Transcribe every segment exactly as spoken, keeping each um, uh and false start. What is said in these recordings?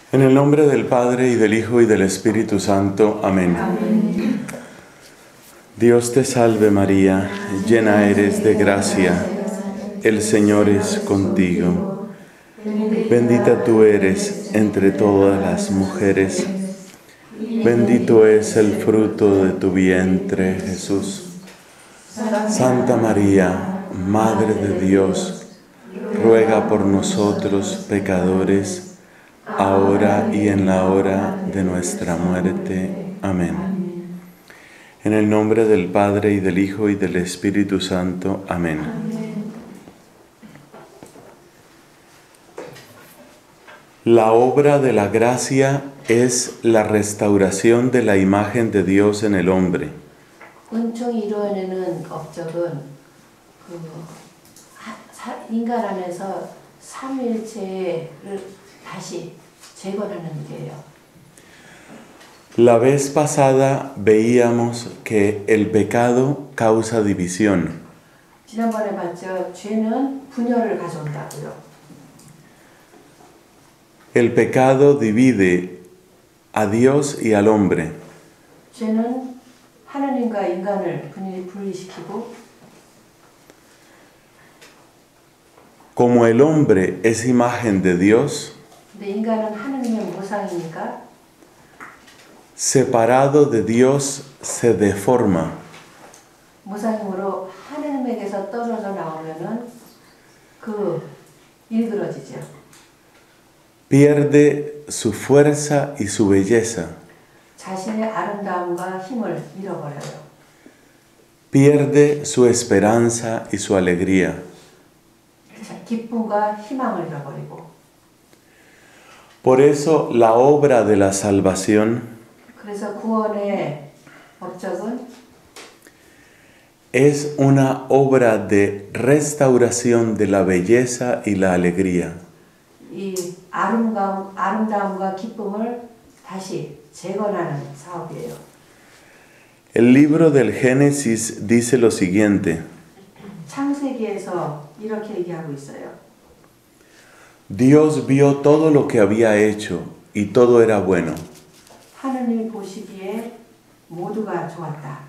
En el nombre del Padre, y del Hijo, y del Espíritu Santo. Amén. Amén. Dios te salve María, llena eres de gracia, el Señor es contigo. Bendita tú eres entre todas las mujeres, bendito es el fruto de tu vientre, Jesús. Santa María, Madre de Dios, ruega por nosotros pecadores, ahora y en la hora de nuestra muerte. Amén. En el nombre del Padre, y del Hijo, y del Espíritu Santo. Amén. La obra de la gracia es la restauración de la imagen de Dios en el hombre. 은총이 이루어내는 업적은 그 인간 안에서 삼위일체를 다시 재건하는 일이에요. La vez pasada veíamos que el pecado causa división. 지난번에 봤죠. 죄는 분열을 가져온다고요. El pecado divide a Dios y al hombre. 죄는 하나님과 인간을 분리 분리시키고, Como el hombre es imagen de Dios, 근데 인간은 하나님의 모상이니까 separado de Dios se deforma. 모상으로 하나님에게서 떨어져 나오면은 그 일그러지죠. Pierde su fuerza y su belleza. 자신의 아름다움과 힘을 잃어버려요. Pierde su esperanza y su alegría. 기쁨과 희망을 잃어버리고. Por eso la obra de la salvación 그래서 구원의 업적은 es una obra de restauración de la belleza y la alegría. 이 아름다움, 아름다움과 기쁨을 다시 재건하는 사업이에요. El libro del Génesis dice lo siguiente: 창세기에서 이렇게 얘기하고 있어요. Dios vio todo lo que había hecho y todo era bueno. 하느님이 보시기에 모두가 좋았다.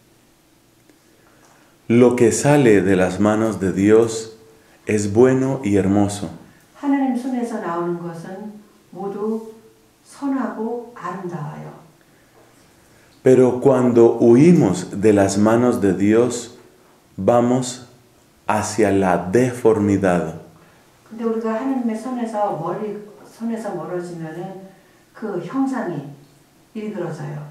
Lo que sale de las manos de Dios es bueno y hermoso. 하나님 손에서 나오는 것은 모두 선하고 아름다워요. Pero cuando huimos de las manos de Dios, vamos hacia la deformidad. 근데 우리가 하나님의 손에서 멀리 손에서 멀어지면은 그 형상이 일그러져요.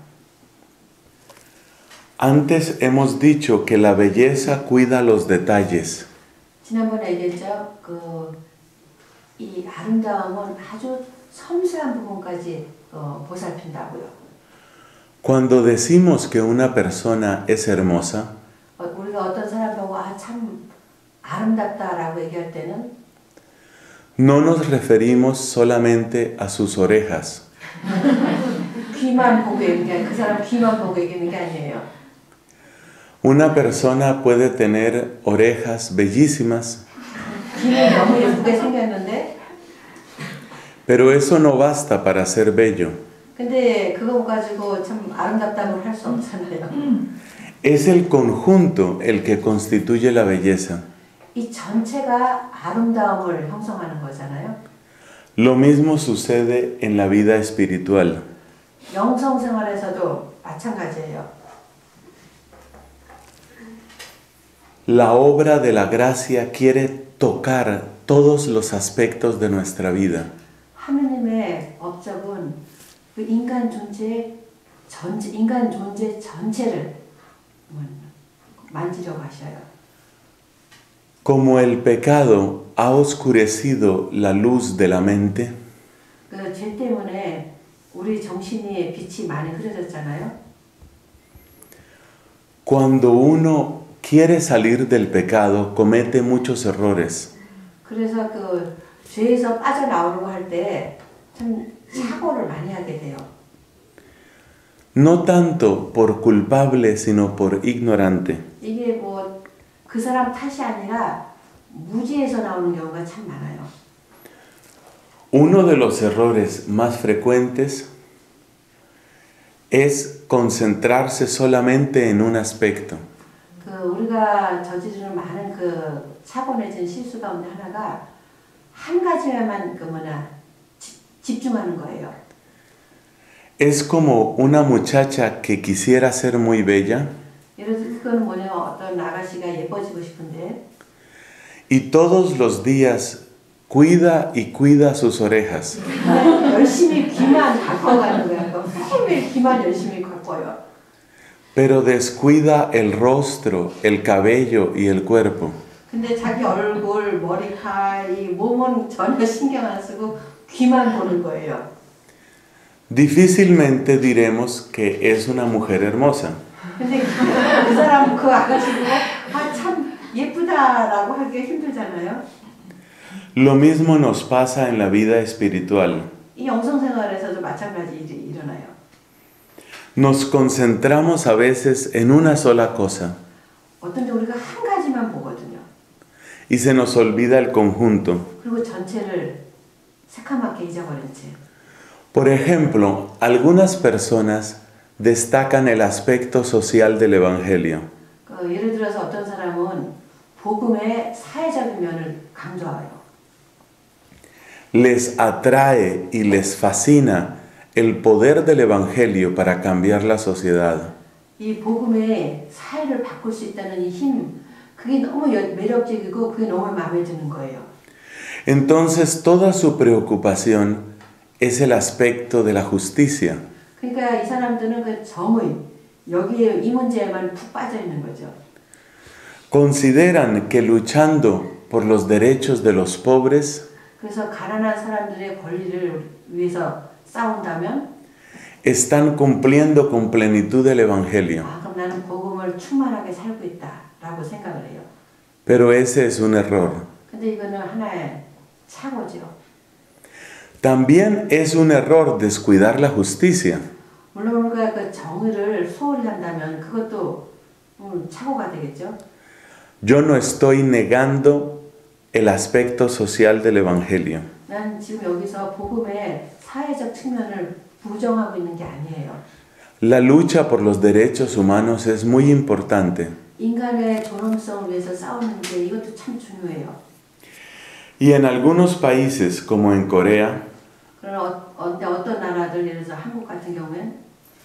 Antes hemos dicho que la belleza cuida los detalles. 지난번에 얘기했죠. 그 이 아름다움은 아주 섬세한 부분까지 어, 보살핀다고요. Cuando decimos que una persona es hermosa, 어, 우리가 어떤 사람 보고 아, 참 아름답다라고 얘기할 때는 no nos referimos solamente a sus orejas. 귀만 보고 얘기하는 그 사람 귀만 보고 얘기하는 게 아니에요. Una persona puede tener orejas bellísimas, 귀는 너무 예쁘게 생겼는데, pero eso no basta para ser bello. 근데 그거 가지고 참 아름답다고 할 수 없잖아요. Es el conjunto el que constituye la belleza. 이 전체가 아름다움을 형성하는 거잖아요. Lo mismo sucede en la vida espiritual. 영성 생활에서도 마찬가지예요. La obra de la gracia quiere tocar todos los aspectos de nuestra vida. 하느님의 업적은 그 인간 존재 전체, 인간 존재 전체를 만지려고 하셔요. Como el pecado ha oscurecido la luz de la mente, 그 죄 때문에 우리 정신이 빛이 많이 흐려졌잖아요. cuando uno quiere salir del pecado, comete muchos errores. 그래서 그 죄에서 빠져나오려고 할 때 참 사고를 많이 하게 돼요. No tanto por culpable, sino por ignorante. 이게 뭐 그 사람 탓이 아니라 무지에서 나오는 경우가 참 많아요. Uno de los errores más frecuentes es concentrarse solamente en un aspecto. 그 우리가 저지르는 많은 그 사고 내진 실수 가운데 하나가 한 가지에만 그 뭐냐 지, 집중하는 거예요. Es como una muchacha que quisiera ser muy bella 예를 들어 그거는 뭐냐면 어떤 아가씨가 예뻐지고 싶은데 y todos los días cuida y cuida sus orejas. 열심히 귀만 가꿔가는 거야. 매일매일 귀만 열심히 가꿔요. Pero descuida el rostro, el cabello y el cuerpo. 근데 자기 얼굴, 머리카락, 이 몸은 전혀 신경 안 쓰고 귀만 보는 거예요. Difícilmente diremos que es una mujer hermosa. 근데 그 사람 그 아가씨 보고 아 참 예쁘다라고 하기 힘들잖아요. Lo mismo nos pasa en la vida espiritual. 이 영성 생활에서도 마찬가지 일이 일어나요. Nos concentramos a veces en una sola cosa 어떤 때 우리가 한 가지만 보거든요. y se nos olvida el conjunto. 그리고 전체를 새카맣게 잊어버린 채. Por ejemplo, algunas personas destacan el aspecto social del Evangelio. 그 예를 들어서 어떤 사람은 복음의 사회적인 면을 강조해요. Les atrae y les fascina el poder del Evangelio para cambiar la sociedad. 이 복음의 사회를 바꿀 수 있다는 이 힘, 그게 너무 매력적이고 그게 너무 마음에 드는 거예요. Entonces toda su preocupación es el aspecto de la justicia. 그러니까 이 사람들은 그 정의, 여기에 이 문제에만 푹 빠져 있는 거죠. Consideran que luchando por los derechos de los pobres 그래서 가난한 사람들의 권리를 위해서 싸운다면 están cumpliendo con plenitud el Evangelio. 아, 그럼 나는 복음을 충만하게 살고 있다라고 생각을 해요. Pero ese es un error. 근데 이거는 하나의 착오죠. También es un error descuidar la justicia. 물론 우리가 그 정의를 소홀히 한다면 그것도 음, 착오가 되겠죠. Yo no estoy negando el aspecto social del Evangelio. 난 지금 여기서 복음의 사회적 측면을 부정하고 있는 게 아니에요. La lucha por los derechos humanos es muy importante. 인간의 존엄성을 위해서 싸우는 게 이것도 참 중요해요. Y en algunos países, como en Corea, 그러나 어, 어떤 나라들, 예를 들어서 한국 같은 경우엔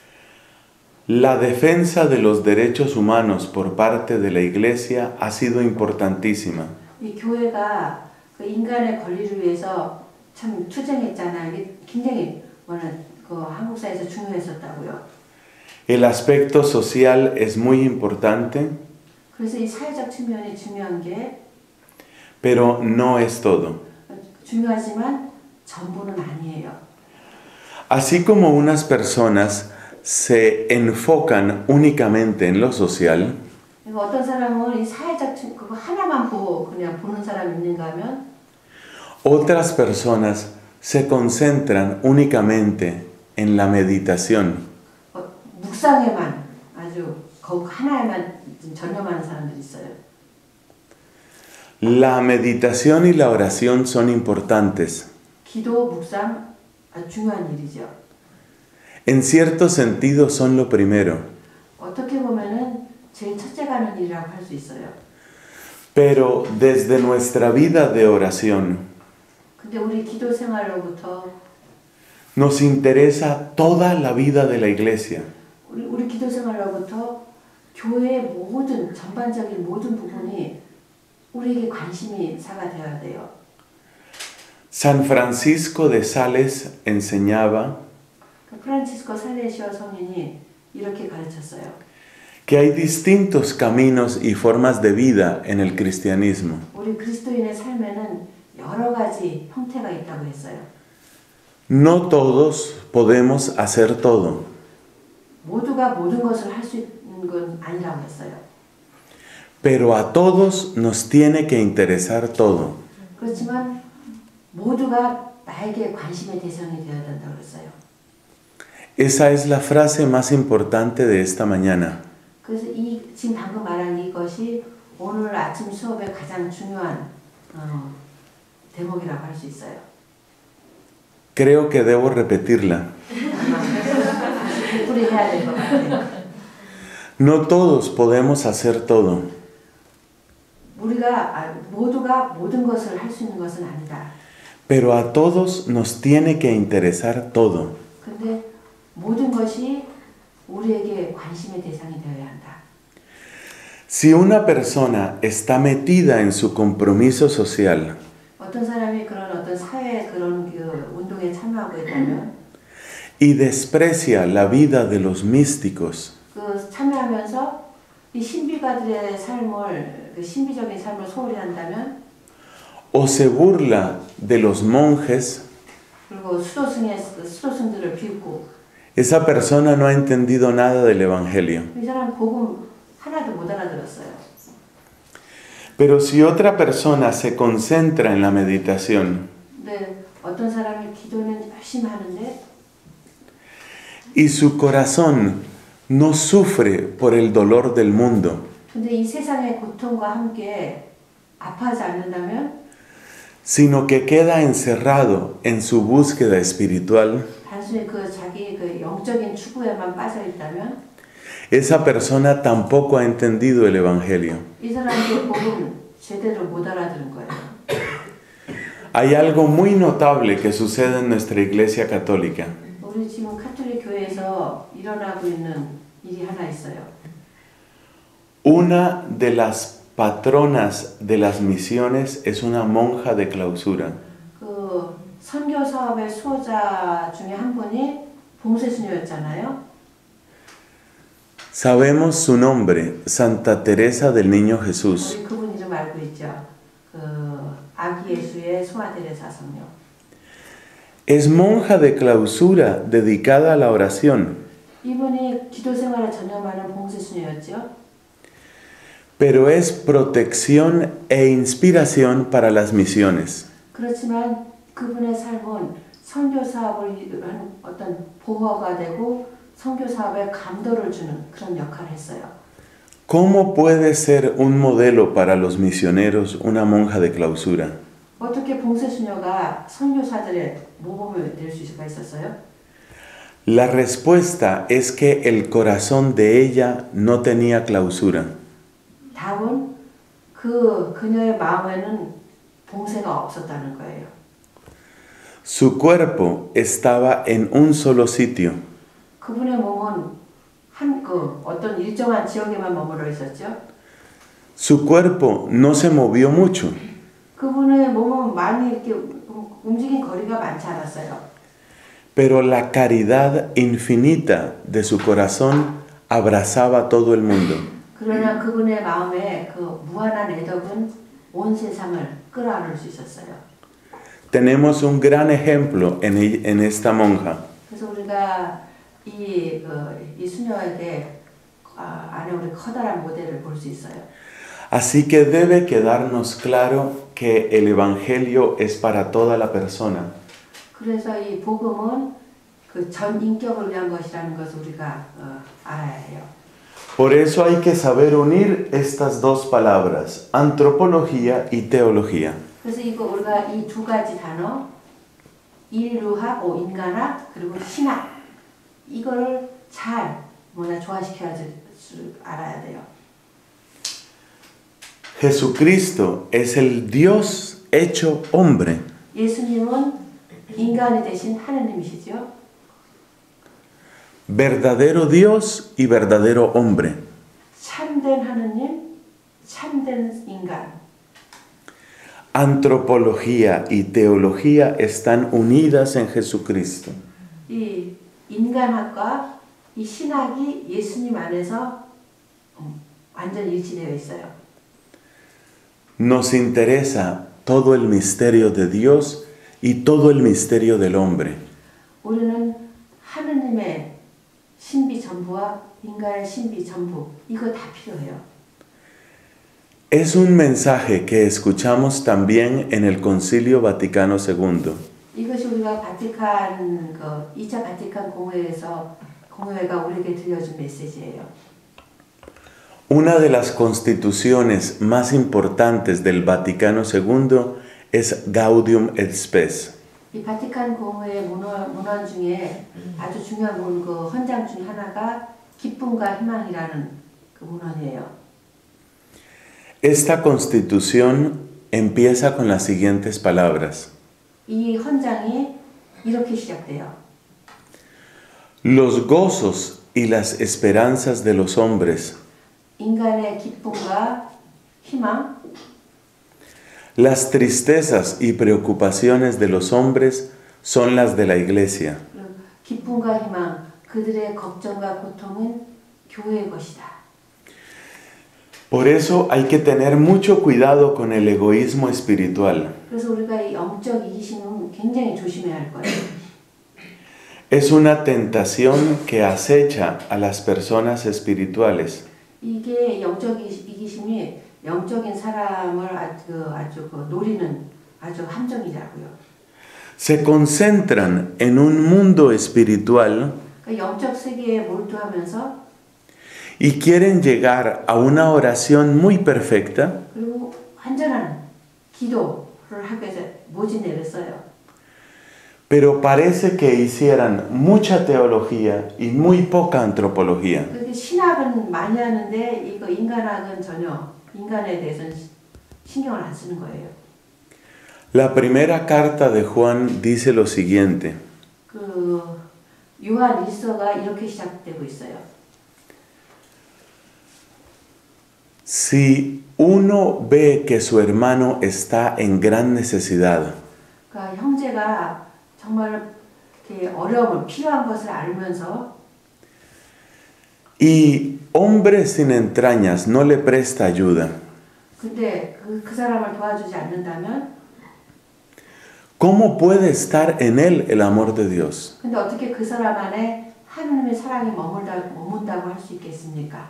la defensa de los derechos humanos por parte de la Iglesia ha sido importantísima. 이 교회가 그 인간의 권리를 위해서 참 투쟁했잖아요. 이게 굉장히 뭐는 그 한국 사회에서 중요했었다고요. El aspecto social es muy importante, 그래서 이 사회적 측면이 중요한 게 pero no es todo. 중요하지만 전부는 아니에요. Así como unas personas se enfocan únicamente en lo social, 그러니까 어떤 사람은 이 사회적 측 그거 하나만 보고 그냥 보는 사람이 있는가 하면 otras personas se concentran únicamente en la meditación. 어, 묵상에만 아주 그 하나에만 전념하는 사람들이 있어요. La meditación y la oración son importantes. 기도, 묵상 아주 중요한 일이죠. En cierto sentido son lo primero. 어떻게 보면은 제일 첫째 가는 일이라고 할 수 있어요. Pero desde nuestra vida de oración 근데 우리 기도 생활로부터 nos interesa toda la vida de la iglesia. 우리, 우리 기도 생활로부터 교회의 모든 전반적인 모든 부분이 우리에게 관심이 사가 되어야 돼요. San Francisco de Sales enseñaba 프란치스코 살레시오 성인이 이렇게 가르쳤어요. que hay distintos caminos y formas de vida en el cristianismo. 우리 그리스도인의 삶에는 여러 가지 형태가 있다고 했어요. No todos podemos hacer todo. 모두가 모든 것을 할 수 있는 건 아니라고 했어요. Pero a todos nos tiene que interesar todo. 그렇지만 모두가 나에게 관심의 대상이 되어야 된다고 했어요. Esa es la frase más importante de esta mañana. 그래서 이 지금 방금 말한 이것이 오늘 아침 수업의 가장 중요한 어, 대목이라고 할 수 있어요. creo que debo repetirla. 되풀이해야 될 것 같아요. No todos podemos hacer todo, 우리가 아, 모두가 모든 것을 할 수 있는 것은 아니다. pero a todos nos tiene que interesar todo. 근데 모든 것이 우리에게 관심의 대상이 되어야 한다. Si una persona está metida en su compromiso social 어떤 사람이 그런 어떤 사회 그런 그 운동에 참여하고 있다면 y desprecia la vida de los místicos, 그 참여하면서 이 신비가들의 삶을 그 신비적인 삶을 소홀히 한다면 o se burla de los monjes, 그리고 수도승의 수도승들을 비웃고 esa persona no ha entendido nada del Evangelio. 이 사람 복음 하나도 못 알아들었어요. Pero si otra persona se concentra en la meditación 근데 어떤 사람이 기도는 열심히 하는데 y su corazón no sufre por el dolor del mundo, 근데 이 세상의 고통과 함께 아파하지 않는다면 sino que queda encerrado en su búsqueda espiritual, 단순히 그 자기 그 영적인 추구에만 빠져 있다면 esa persona tampoco ha entendido el Evangelio. 이 사람도 복음 제대로 못 알아들은 거예요. Hay algo muy notable que sucede en nuestra iglesia católica. 우리 지금 카톨릭 교회에서 일어나고 있는 일이 하나 있어요. Una de las patronas de las misiones es una monja de clausura. 그 선교 사업의 수호자 중에 한 분이 봉쇄수녀였잖아요. Sabemos su nombre, Santa Teresa del Niño Jesús. 우리 그분 이름 알고 있죠. 그 아기 예수의 소아 데레사 성녀. Es monja de clausura dedicada a la oración, 이분이 기도 생활에 전념하는 봉쇄수녀였죠. pero es protección e inspiración para las misiones. 그렇지만 그분의 삶은 선교 사업을 하는 어떤 보호가 되고 선교 사업에 감도를 주는 그런 역할을 했어요. ¿Cómo puede ser un modelo para los misioneros una monja de clausura? 어떻게 봉쇄수녀가 선교사들의 모범이 될 수가 있었어요? La respuesta es que el corazón de ella no tenía clausura. 답은 그 그녀의 마음에는 봉쇄가 없었다는 거예요. Su cuerpo estaba en un solo sitio. 그분의 몸은 한 그 어떤 일정한 지역에만 머물러 있었죠. Su cuerpo no se movió mucho, 그분의 몸은 많이 이렇게 움직인 거리가 많지 않았어요. pero la caridad infinita de su corazón abrazaba a todo el mundo. 그러나 그분의 마음에 그 무한한 애덕은 온 세상을 끌어안을 수 있었어요. Tenemos un gran ejemplo en, en esta monja. 그래서 우리가 이, 그, 이 수녀에게 아, 안에 우리 커다란 모델을 볼 수 있어요. Así que debe quedarnos claro que el Evangelio es para toda la persona. 그래서 이 복음은 그 전 인격을 위한 것이라는 것을 우리가 어, 알아야 해요. Por eso hay que saber unir estas dos palabras, antropología y teología. 그래서 이거 우리가 이 두 가지 단어, 인류학, 오, 인간학, 그리고 신학 이거를 잘 뭐냐 조화시켜야 줄 알아야 돼요. Jesucristo es el Dios hecho hombre. 예수님은 인간이 되신 하느님이시죠. Verdadero Dios y verdadero hombre. 참된 하느님, 참된 인간. Antropología y teología están unidas en Jesucristo. 이 인간학과 이 신학이 예수님 안에서 완전 일치되어 있어요. Nos interesa todo el misterio de Dios y todo el misterio del hombre. 우리는 하느님의 신비 전부와 인간의 신비 전부 이거 다 필요해요. Es un mensaje que escuchamos también en el Concilio Vaticano segundo. 이것이 우리가 바티칸 그 이 차 바티칸 공회에서 공회가 우리에게 들려준 메시지예요. Una de las constituciones más importantes del Vaticano segundo es Gaudium et Spes. 이 바티칸 공회의 문헌, 문헌 중에 아주 중요한 문, 그 헌장 중 하나가 기쁨과 희망이라는 그 문헌이에요. Esta constitución empieza con las siguientes palabras. 이 헌장이 이렇게 시작돼요. Los gozos y las esperanzas de los hombres, 인간의 기쁨과 희망, las tristezas y preocupaciones de los hombres son las de la iglesia. 기쁨과 희망, 그들의 걱정과 고통은 교회의 것이다. Por eso hay que tener mucho cuidado con el egoísmo espiritual. 그래서 우리가 이 영적 이기심은 굉장히 조심해야 할 거예요. Es una tentación que acecha a las personas espirituales. 이게 영적 이기심이 영적인 사람을 아주, 아주 그 노리는 아주 함정이라고요. Se concentran en un mundo espiritual 그러니까 영적 세계에 몰두하면서 y quieren llegar a una oración muy perfecta, 그리고 완전한 기도를 하기 위해서 모진애를 써요. pero parece que hicieran mucha teología y muy poca antropología. 그렇게 신학은 많이 하는데 이거 인간학은 전혀 인간에 대해서는 신경을 안 쓰는 거예요. La primera carta de Juan dice lo siguiente. 그 요한 일서가 이렇게 시작되고 있어요. Si uno ve que su hermano está en gran necesidad, 그러니까 형제가 정말 이렇게 어려움을 필요한 것을 알면서 y hombre sin entrañas no le presta ayuda, 근데 그, 그 사람을 도와주지 않는다면 ¿cómo puede estar en él el amor de Dios? 근데 어떻게 그 사람 안에 하나님의 사랑이 머물다, 머문다고 할 수 있겠습니까?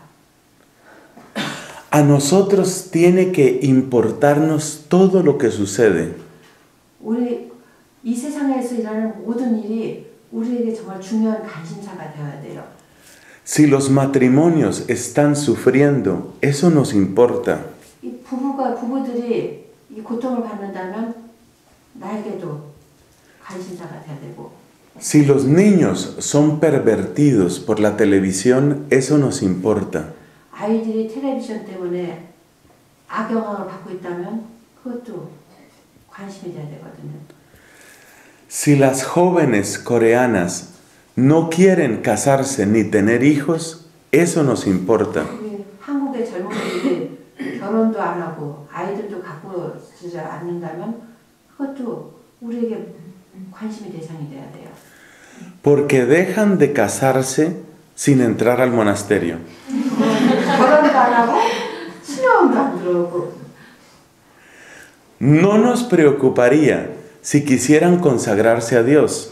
A nosotros tiene que importarnos todo lo que sucede. 우리 이 세상에서 일하는 모든 일이 우리에게 정말 중요한 관심사가 되어야 돼요. Si los matrimonios están sufriendo, eso nos importa. 이 부부가 부부들이 이 고통을 받는다면 나에게도 관심사가 돼야 되고. Si los niños son pervertidos por la televisión, eso nos importa. 아이들이 텔레비전 때문에 악영향을 받고 있다면 그것도 관심이 돼야 되거든요. Si las jóvenes coreanas no quieren casarse ni tener hijos, eso nos importa. 한국의 젊은이들이 결혼도 안 하고 아이들도 갖고 지지 않는다면 그것도 우리에게 관심의 대상이 돼야 돼요. Porque dejan de casarse sin entrar al monasterio. 결혼도 안 하고 신혼도 안 들어오고. No nos preocuparía si quisieran consagrarse a Dios.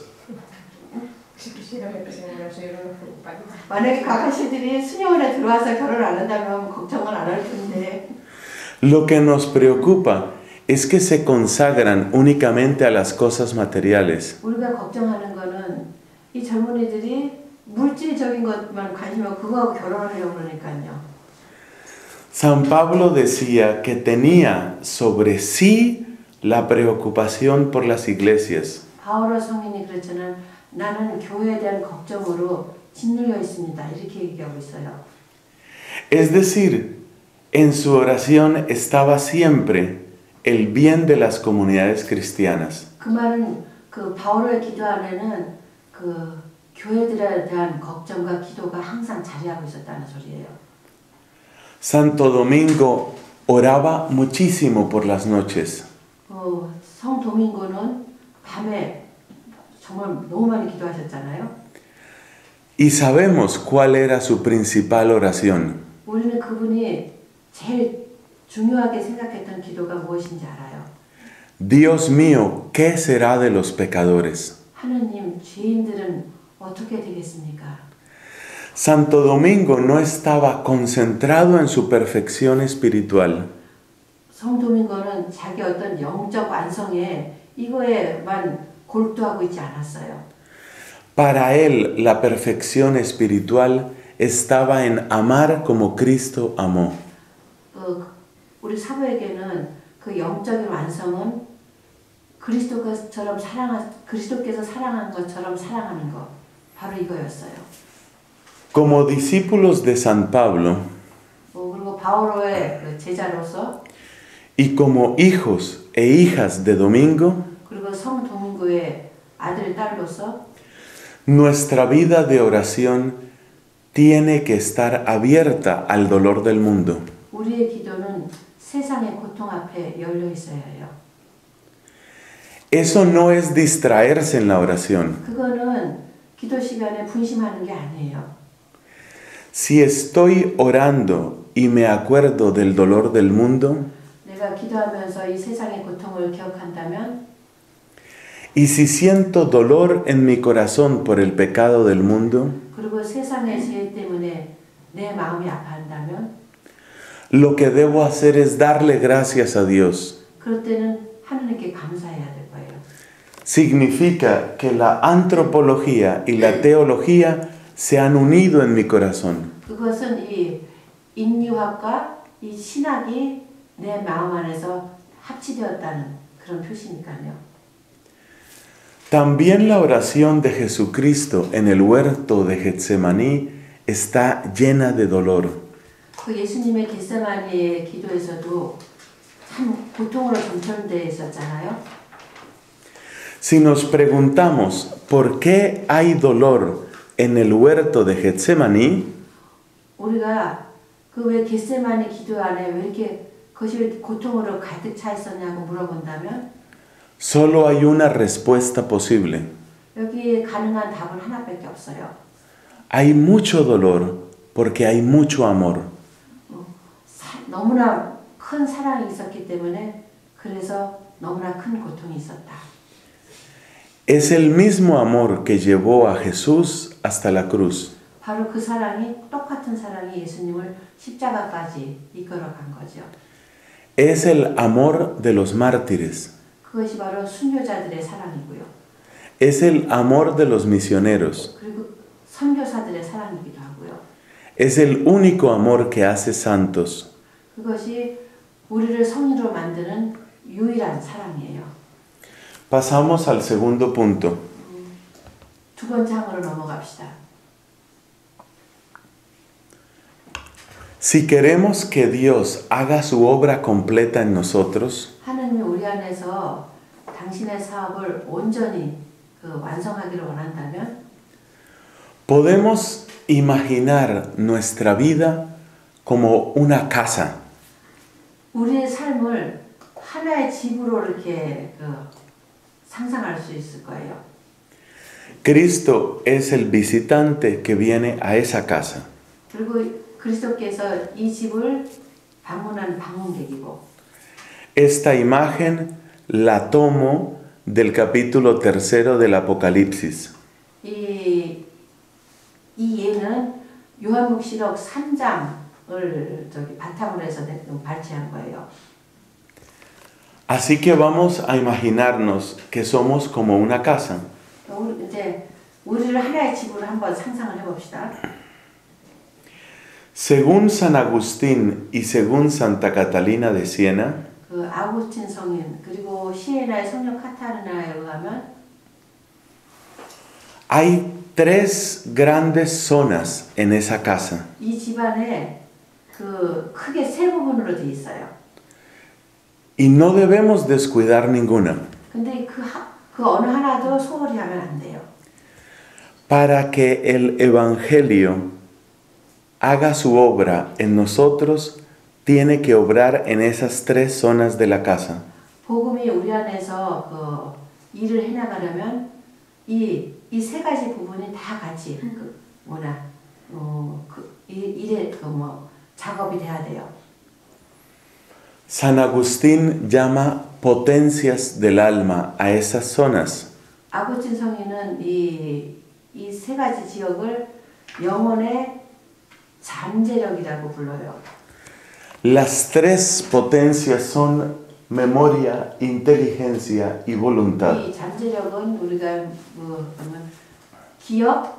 만약에 가가씨들이 수녀원에 들어와서 결혼 안 한다면 걱정은 안 할 텐데. Lo que nos preocupa es que se consagran únicamente a las cosas materiales. 우리가 걱정하는 거는 이 젊은이들이 물질적인 것만 관심하고 그거하고 결혼을 하려고 그러니까요. San Pablo decía que tenía sobre sí la preocupación por las iglesias. 바오로 성인이 그랬잖아요. 나는 교회에 대한 걱정으로 짓눌려 있습니다. 이렇게 얘기하고 있어요. Es decir, en su oración estaba siempre el bien de las comunidades cristianas. 그 말은 그 바오로의 기도 안에는 그 교회들에 대한 걱정과 기도가 항상 자리하고 있었다는 소리예요. Santo Domingo oraba muchísimo por las noches. 어, 성 도밍고는 밤에 정말 너무 많이 기도하셨잖아요. Y sabemos cuál era su principal oración. 우리는 그분이 제일 중요하게 생각했던 기도가 무엇인지 알아요. Dios mío, ¿qué será de los pecadores? 하느님, 죄인들은 어떻게 되겠습니까? Santo Domingo no estaba concentrado en su perfección espiritual. 성도민고는 자기 어떤 영적 완성에 이거에만 골두하고 있지 않았어요. Para él la perfección espiritual estaba en amar como Cristo amó. 그 우리 사도에게는 그 영적인 완성은 그리스도처럼 사랑한 그리스도께서 사랑한 것처럼 사랑하는 것 바로 이거였어요. Como discípulos de San Pablo 어, 그리고 바오로의 그 제자로서 y como hijos e hijas de Domingo, 그리고 성 도민고의 아들 딸로서 nuestra vida de oración tiene que estar abierta al dolor del mundo. 우리의 기도는 세상의 고통 앞에 열려 있어야 해요. Eso no es distraerse en la oración. 그거는 기도 시간에 분심하는 게 아니에요. Si estoy orando y me acuerdo del dolor del mundo, 내가 기도하면서 이 세상의 고통을 기억한다면 y si siento dolor en mi corazón por el pecado del mundo, 그리고 세상의 죄 때문에 내 마음이 아파한다면 lo que debo hacer es darle gracias a Dios. 그럴 때는 하나님께 감사해야 될 거예요. Significa que la antropología y la teología se han unido en mi corazón. 그것은 이 인류학과 이 신학이 내 마음 안에서 합치되었다는 그런 표시니까요. También la oración de Jesucristo en el huerto de Getsemaní está llena de dolor. 그 예수님의 겟세마니의 기도에서도 참 고통으로 점철되어 있었잖아요. Si nos preguntamos por qué hay dolor en el huerto de Getsemaní, 우리가 그 왜 겟세마니 기도 안에 왜 이렇게 그것이 고통으로 가득 차 있었냐고 물어본다면 solo hay una respuesta posible. 여기 가능한 답은 하나밖에 없어요. Hay mucho dolor porque hay mucho amor. 어, 사, 너무나 큰 사랑이 있었기 때문에 그래서 너무나 큰 고통이 있었다. Es el mismo amor que llevó a Jesús hasta la cruz. 바로 그 사랑이 똑같은 사랑이 예수님을 십자가까지 이끌어간 거죠. Es el amor de los mártires. 그것이 바로 순교자들의 사랑이고요. Es el amor de los misioneros. 그리고 선교사들의 사랑이기도 하고요. Es el único amor que hace santos. 그것이 우리를 성인으로 만드는 유일한 사랑이에요. Pasamos al segundo punto. 두 번째 항으로 넘어갑시다. Si queremos que Dios haga su obra completa en nosotros, 하나님이 우리 안에서 당신의 사업을 온전히 그 완성하기를 원한다면 podemos imaginar nuestra vida como una casa. 우리의 삶을 하나의 집으로 이렇게 그 상상할 수 있을 거예요. Cristo es el visitante que viene a esa casa. 그리고 그리스도께서 이 집을 방문한 방문객이고 Esta imagen la tomo del capítulo tercero del Apocalipsis. 이, 이 예는 요한복시록 삼 장을 저기 바탕으로 해서 발췌한 거예요. Así que vamos a imaginarnos que somos como una casa. 우리 이제 우리를 하나의 집으로 한번 상상을 해봅시다. Según San Agustín y según Santa Catalina de Siena, 그 아구스틴 성인 그리고 시에나의 성령 카타르나에 의하면 hay tres grandes zonas en esa casa. 이 집안에 그 크게 세 부분으로 돼 있어요. Y no debemos descuidar ninguna. 근데 그, 하, 그 어느 하나도 소홀히 하면 안 돼요. Para que el Evangelio haga su obra en nosotros, tiene que obrar en esas tres zonas de la casa. 복음이 우리 안에서 그 일을 해나가려면 이 이 세 가지 부분이 다 같이 그 뭐나 어그 일의 그 뭐 작업이 돼야 돼요. San Agustín llama potencias del alma a esas zonas. 아구스틴 성인은 이 이 세 가지 지역을 영혼의 잠재력이라고 불러요. Las tres potencias son memoria, inteligencia y voluntad. 이 잠재력은 우리가 뭐 보면 기억,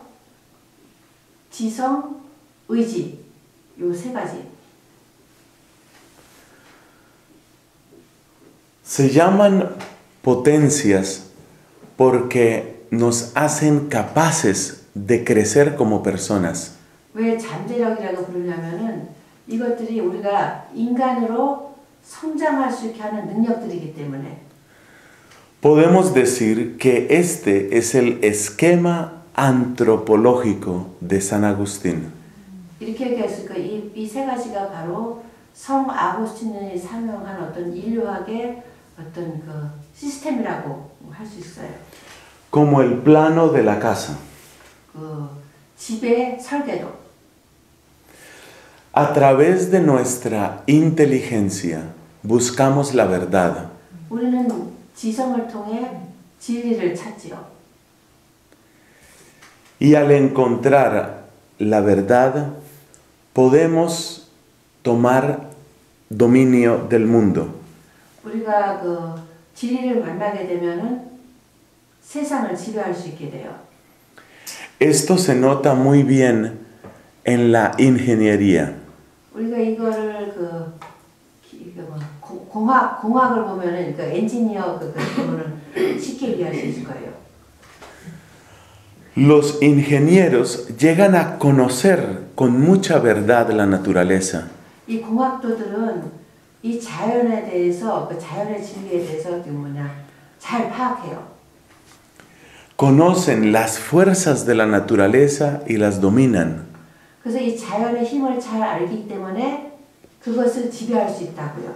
지성, 의지 요 세 가지. Se llaman potencias porque nos hacen capaces de crecer como personas. 왜 잠재력이라고 부르냐면은 이것들이 우리가 인간으로 성장할 수 있게 하는 능력들이기 때문에. Podemos decir que este es el esquema antropológico de San Agustín. 이렇게 얘기했을 거예요. 이, 이 세 가지가 바로 성 아구스틴이 사명한 어떤 인류학의 어떤 그 시스템이라고 할 수 있어요. Como el plano de la casa. 그 집의 설계도. A través de nuestra inteligencia buscamos la verdad. 우리는 지성을 통해 진리를 찾지요. Y al encontrar la verdad, podemos tomar dominio del mundo. 우리가 그 진리를 만나게 되면은 세상을 지배할 수 있게 돼요. Esto se nota muy bien en la ingeniería. 우리가 이거를 그 뭐, 공학 공학을 보면은 그 엔지니어 그 그거는 쉽게 이해할 수 있을 거예요. Los ingenieros llegan a conocer con mucha verdad la naturaleza. 이 공학도들은 이 자연에 대해서 그 자연의 진리에 대해서 그 뭐냐 잘 파악해요. Conocen las fuerzas de la naturaleza y las dominan. 그래서 이 자연의 힘을 잘 알기 때문에 그것을 지배할 수 있다고요.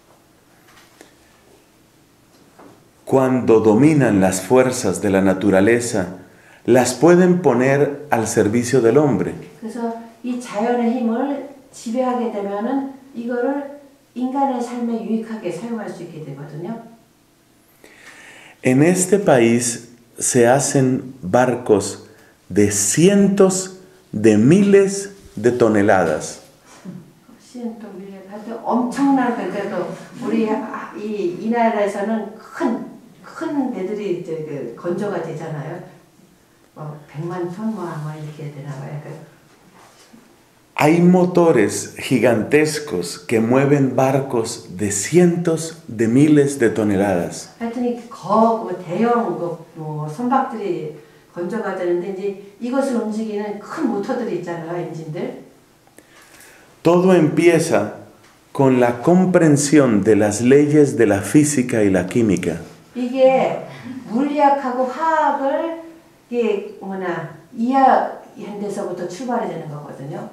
Cuando dominan las fuerzas de la naturaleza, las pueden poner al servicio del hombre. 그래서 이 자연의 힘을 지배하게 되면은 이거를 인간의 삶에 유익하게 사용할 수 있게 되거든요. En este país se hacen barcos de cientos de miles de toneladas. 시엔토 밀레 하여튼 엄청난 그래도 우리 이, 이 나라에서는 큰 큰 배들이 이제 그 건조가 되잖아요. 뭐 백만 톤 뭐 아마 이렇게 되나 봐요. Hay motores gigantescos que mueven barcos de cientos de miles de toneladas. 하여튼 이거 대형 뭐 선박들이 건조가 되는데 이제 이것을 움직이는 큰 모터들이 있잖아요, 엔진들. Todo empieza con la comprensión de las leyes de la física y la química. 이게 물리학하고 화학을 이게 뭐나 이해한 데서부터 출발이 되는 거거든요.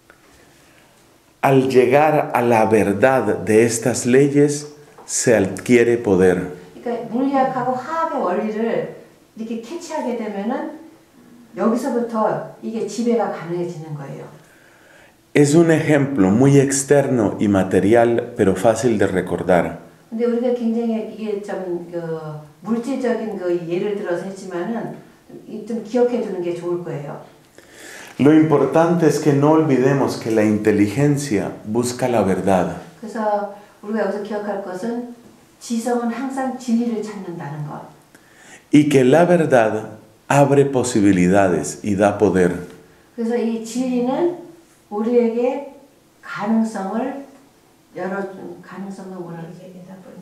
Al llegar a la verdad de estas leyes, se adquiere poder. 그러니까 물리학하고 화학의 원리를 이렇게 캐치하게 되면은 여기서부터 이게 지배가 가능해지는 거예요. Es un ejemplo muy externo y material, pero fácil de recordar. 근데 우리가 굉장히 이게 좀 그 물질적인 그 예를 들어서 했지만은 좀 기억해 두는 게 좋을 거예요. Lo importante es que no olvidemos que la inteligencia busca la verdad. 그래서 우리가 여기서 기억할 것은 지성은 항상 진리를 찾는다는 것. Y que la verdad abre posibilidades y da poder. 그래서 이 진리는 우리에게 가능성을 열어 가능성을 뭐라 그러지?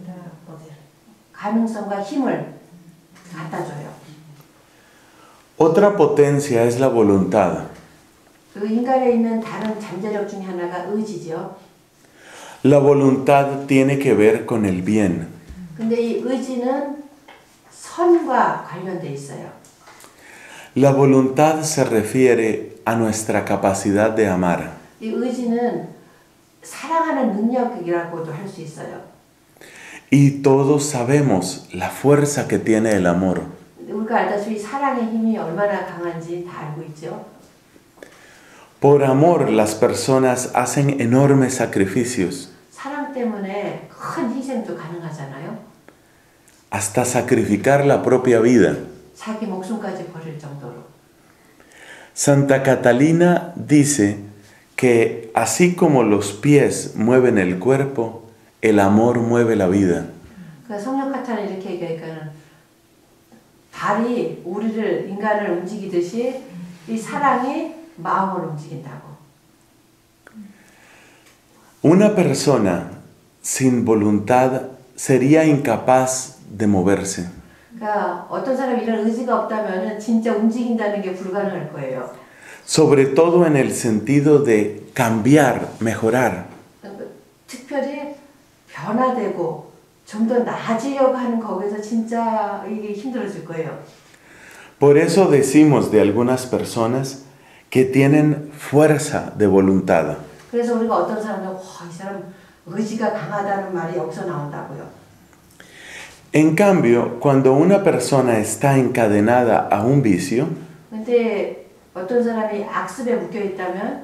가능성과 힘을 갖다 줘요. Otra potencia es la voluntad. 그 인간에 있는 다른 잠재력 중에 하나가 의지죠. La voluntad tiene que ver con el bien. 근데 이 의지는 선과 관련돼 있어요. La voluntad se refiere a nuestra capacidad de amar. 이 의지는 사랑하는 능력이라고도 할 수 있어요. Y todos sabemos la fuerza que tiene el amor. 우리가 알다시피 사랑의 힘이 얼마나 강한지 다 알고 있죠. Por amor las personas hacen enormes sacrificios. 사랑 때문에 큰 희생도 가능하잖아요. Hasta sacrificar la propia vida. 자기 목숨까지 버릴 정도로. Santa Catalina dice que así como los pies mueven el cuerpo, el amor mueve la vida. 그 성령 카타는 이렇게 얘기하니까는 발이 우리를 인간을 움직이듯이 이 사랑이 마음을 움직인다고. Una persona sin voluntad sería incapaz de moverse. 그러니까 어떤 사람이 이런 의지가 없다면은 진짜 움직인다는 게 불가능할 거예요. Sobre todo en el sentido de cambiar, mejorar. 특별히 변화되고 좀 더 나아지려고 하는 거기서 진짜 이게 힘들어질 거예요. Por eso decimos de algunas personas que tienen fuerza de voluntad. 그래서 우리가 어떤 사람들, 와, 이 사람 의지가 강하다는 말이 여기서 나온다고요. En cambio, cuando una persona está encadenada a un vicio, 근데 어떤 사람이 악습에 묶여 있다면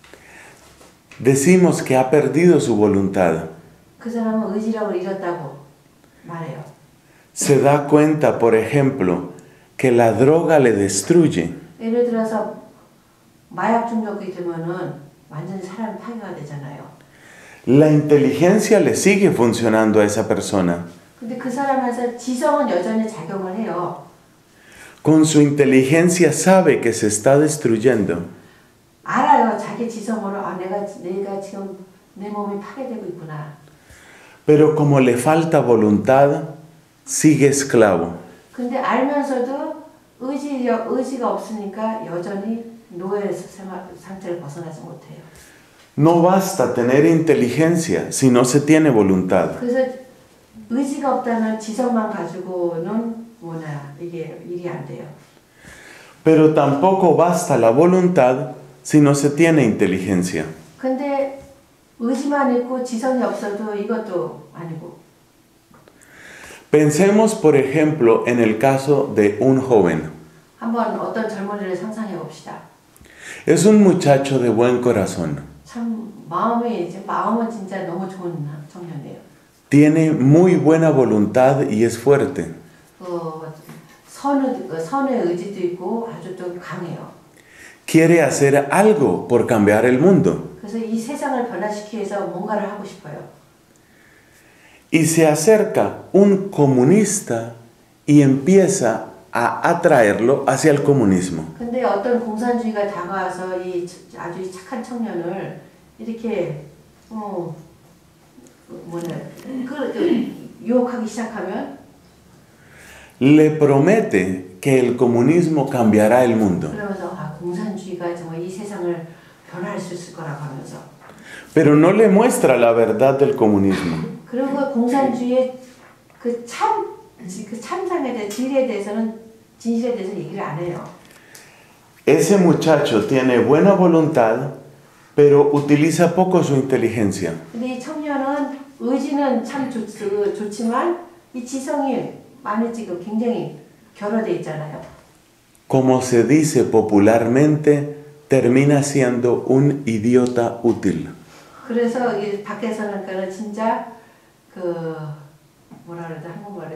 decimos que ha perdido su voluntad. 그 사람은 의지력을 잃었다고 말해요. Se da cuenta, por ejemplo, que la droga le destruye. 예를 들어서 마약 중독이 되면은 완전히 사람이 파괴가 되잖아요. La inteligencia le sigue funcionando a esa persona. 근데 그 사람에서 지성은 여전히 작용을 해요. Con su inteligencia sabe que se está destruyendo. 알아요. 자기 지성으로 아 내가 내가 지금 내 몸이 파괴되고 있구나. Pero como le falta voluntad, sigue esclavo. 근데 알면서도 의지력 의지가 없으니까 여전히 노예 생활 상태를 벗어나지 못해요. No basta tener inteligencia si no se tiene voluntad. 그래서 의지가 없다면 지성만 가지고는 뭐냐 이게 일이 안 돼요. Pero tampoco basta la voluntad si no se tiene inteligencia. 근데 의지만 있고 지성이 없어도 이것도 아니고. Pensemos, por ejemplo, en el caso de un joven. 한번 어떤 젊은이를 상상해 봅시다. Es un muchacho de buen corazón. 참 마음이 이제 마음은 진짜 너무 좋은 청년이에요. Tiene muy buena voluntad y es fuerte. 그 선의 선의 의지도 있고 아주 또 강해요. Quiere hacer algo por cambiar el mundo. 그래서 이 세상을 변화시키기 위해서 뭔가를 하고 싶어요. Y se acerca un comunista y empieza a atraerlo hacia el comunismo. 근데 어떤 공산주의가 다가와서 이 아주 착한 청년을 이렇게 어 뭐냐 그 유혹하기 시작하면 Le promete que el comunismo cambiará el mundo. 그러면서 아 공산주의가 정말 이 세상을 변화할 수 있을 거라고 하면서. Pero no le muestra la verdad del comunismo. 그리고 공산주의의 그 참 그 참상에 대해 진리에 대해서는 진실에 대해서 얘기를 안 해요. Ese muchacho tiene buena voluntad, pero utiliza poco su inteligencia. 근데 이 청년은 의지는 참 좋, 좋지만 이 지성이 많이 지금 굉장히 결여돼 있잖아요. Como se dice popularmente, termina siendo un idiota útil. 그래서 이 밖에서는 그는 진짜 그 뭐라 그러지 한국말로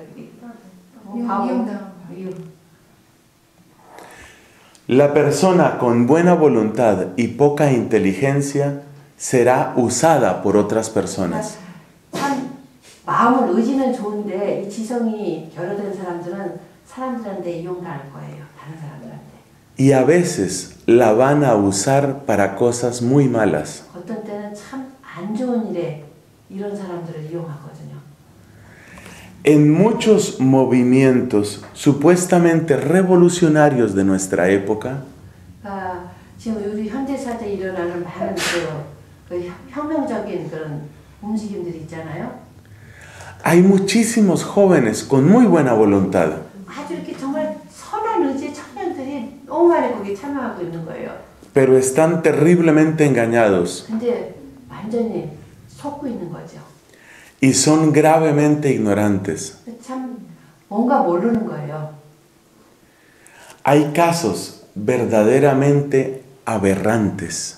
La persona con buena voluntad y poca inteligencia será usada por otras personas. 참 마음은 의지는 좋은데 이 지성이 결여된 사람들은 사람들한테 이용당할 거예요. 다른 사람들한테. Y a veces la van a usar para cosas muy malas. 어떤 때는 참 안 좋은 일에 이런 사람들을 이용하거든요. En muchos movimientos supuestamente revolucionarios de nuestra época, 아, 지금 우리 현대사회에 일어나는 많은 그, 그 혁명적인 그런 움직임들이 있잖아요. hay muchísimos jóvenes con muy buena voluntad. 아주 이렇게 정말 선한 의지의 청년들이 너무 많이 거기에 참여하고 있는 거예요. Pero están terriblemente engañados 근데 완전히 속고 있는 거죠. y son gravemente ignorantes. 참 뭔가 모르는 거예요. Hay casos verdaderamente aberrantes.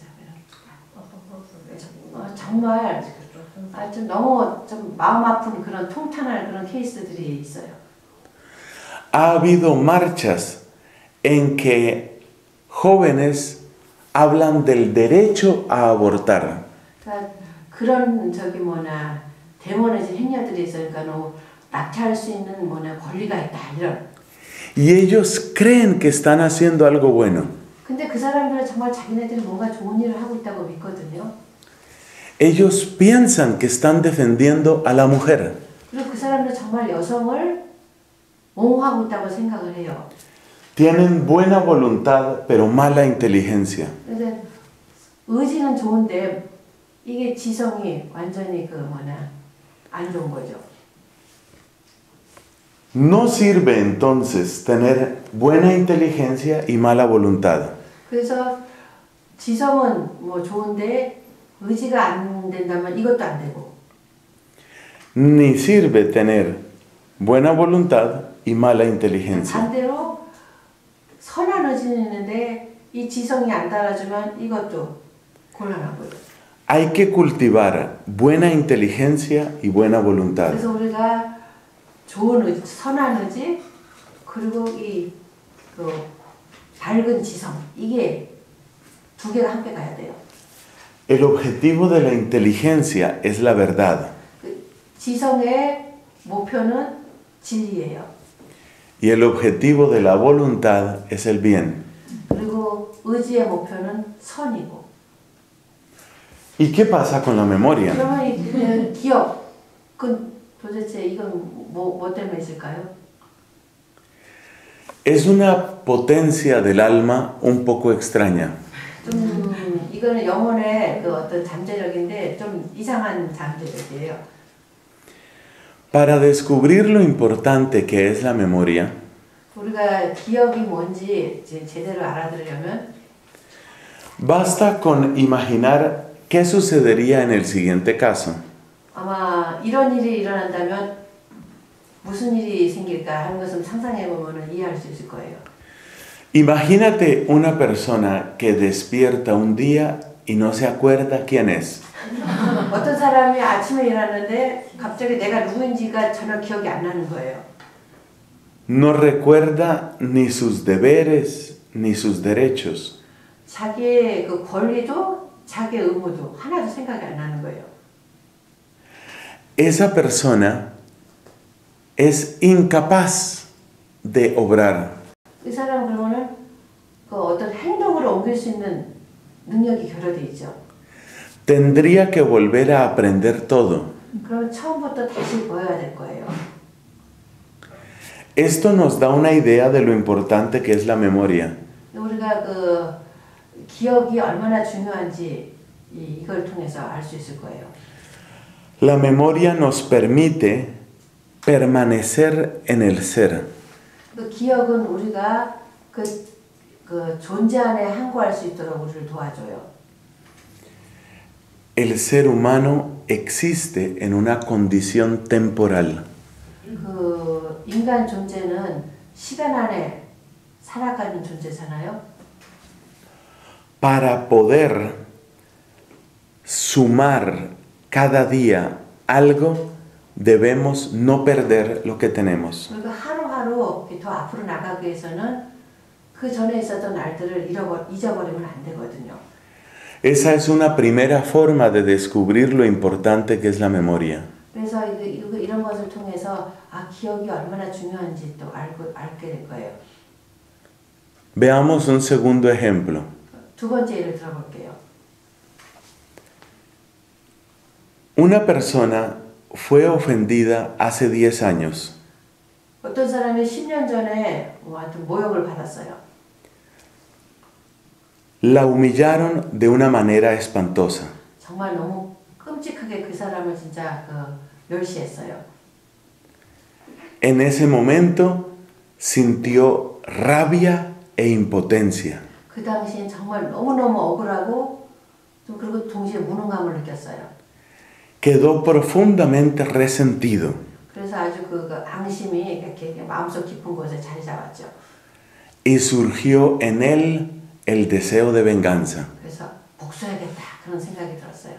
어, 정말 아, 좀 너무 좀 마음 아픈 그런 통탄할 그런 케이스들이 있어요. Ha habido marchas en que jóvenes hablan del derecho a abortar. 그러니까 그런 저기 뭐나 데모네진 행렬들이 있으니까 너 낙태할 수 있는 뭐나 권리가 있다 이런. Y ellos creen que están haciendo algo bueno. 근데 그 사람들은 정말 자기네들이 뭔가 좋은 일을 하고 있다고 믿거든요. Ellos piensan que están defendiendo a la mujer. 그리고 그 사람들 정말 여성을 옹호하고 있다고 생각을 해요. Tienen buena voluntad, pero mala inteligencia. 그래서 의지는 좋은데 이게 지성이 완전히 그 뭐냐 안 좋은 거죠. No sirve entonces tener buena inteligencia y mala voluntad. 그래서 지성은 뭐 좋은데 의지가 안 된다면 이것도 안 되고. Ni sirve tener buena voluntad y mala inteligencia. 반대로 선한 의지는 있는데 이 지성이 안 따라주면 이것도 곤란한 거죠. Hay que cultivar buena inteligencia y buena voluntad. 그래서 우리가 좋은 의지, 선한 의지 그리고 이 그 밝은 지성 이게 두 개가 함께 가야 돼요. El objetivo de la inteligencia es la verdad. 그 지성의 목표는 진리예요. Y el objetivo de la voluntad es el bien. 그리고 의지의 목표는 선이고. ¿Y qué pasa con la memoria? 그러면 이 기억, 그 도대체 이건 뭐, 뭐 때문에 있을까요? Es una potencia del alma un poco extraña. 좀 이거는 영혼의 그 어떤 잠재력인데 좀 이상한 잠재력이에요. Para descubrir lo importante que es la memoria, 우리가 기억이 뭔지 이제 제대로 알아들으려면 basta con imaginar qué sucedería en el siguiente caso. 아마 이런 일이 일어난다면 무슨 일이 생길까 하는 것을 상상해 보면 이해할 수 있을 거예요. Imagínate una persona que despierta un día y no se acuerda quién es. 어떤 사람이 아침에 일어났는데 갑자기 내가 누구인지가 전혀 기억이 안 나는 거예요. No recuerda ni sus deberes ni sus derechos. 자기의 그 권리도 자기의 의무도 하나도 생각이 안 나는 거예요. Esa persona es incapaz de obrar. 이 사람은 그러면은 그 어떤 행동으로 옮길 수 있는 능력이 결여돼 있죠. Tendría que volver a aprender todo. 그러면 처음부터 다시 배워야 될 거예요. Esto nos da una idea de lo importante que es la memoria. 우리가 그 기억이 얼마나 중요한지 이, 이걸 통해서 알 수 있을 거예요. La memoria nos permite permanecer en el ser. 그 기억은 우리가 그, 그 존재 안에 항구할 수 있도록 우리를 도와줘요. El ser humano existe en una condición temporal. 그 인간 존재는 시간 안에 살아가는 존재잖아요. Para poder sumar cada día algo, debemos no perder lo que tenemos. 그러니까 하루하루 더 앞으로 나가기 위해서는 그 전에 있었던 날들을 잃어버, 잊어버리면 안 되거든요. Esa es una primera forma de descubrir lo importante que es la memoria. 그래서 이거, 이런 것을 통해서 아 기억이 얼마나 중요한지 또 알고 알게 될 거예요. Veamos un segundo ejemplo. 두 번째 예를 들어볼게요. Una persona fue ofendida hace diez años. 어떤 사람이 십 년 전에 뭐 하여튼 모욕을 받았어요. La humillaron de una manera espantosa. 정말 너무 끔찍하게 그 사람을 진짜 그 멸시했어요. En ese momento sintió rabia e impotencia. 그 당시엔 정말 너무너무 억울하고 또 그리고 동시에 무능감을 느꼈어요. Quedó profundamente resentido. 그래서 아주 그, 그 앙심이 이렇게 마음속 깊은 곳에 자리 잡았죠. Y surgió en él el deseo de venganza. 그래서 복수해야겠다 그런 생각이 들었어요.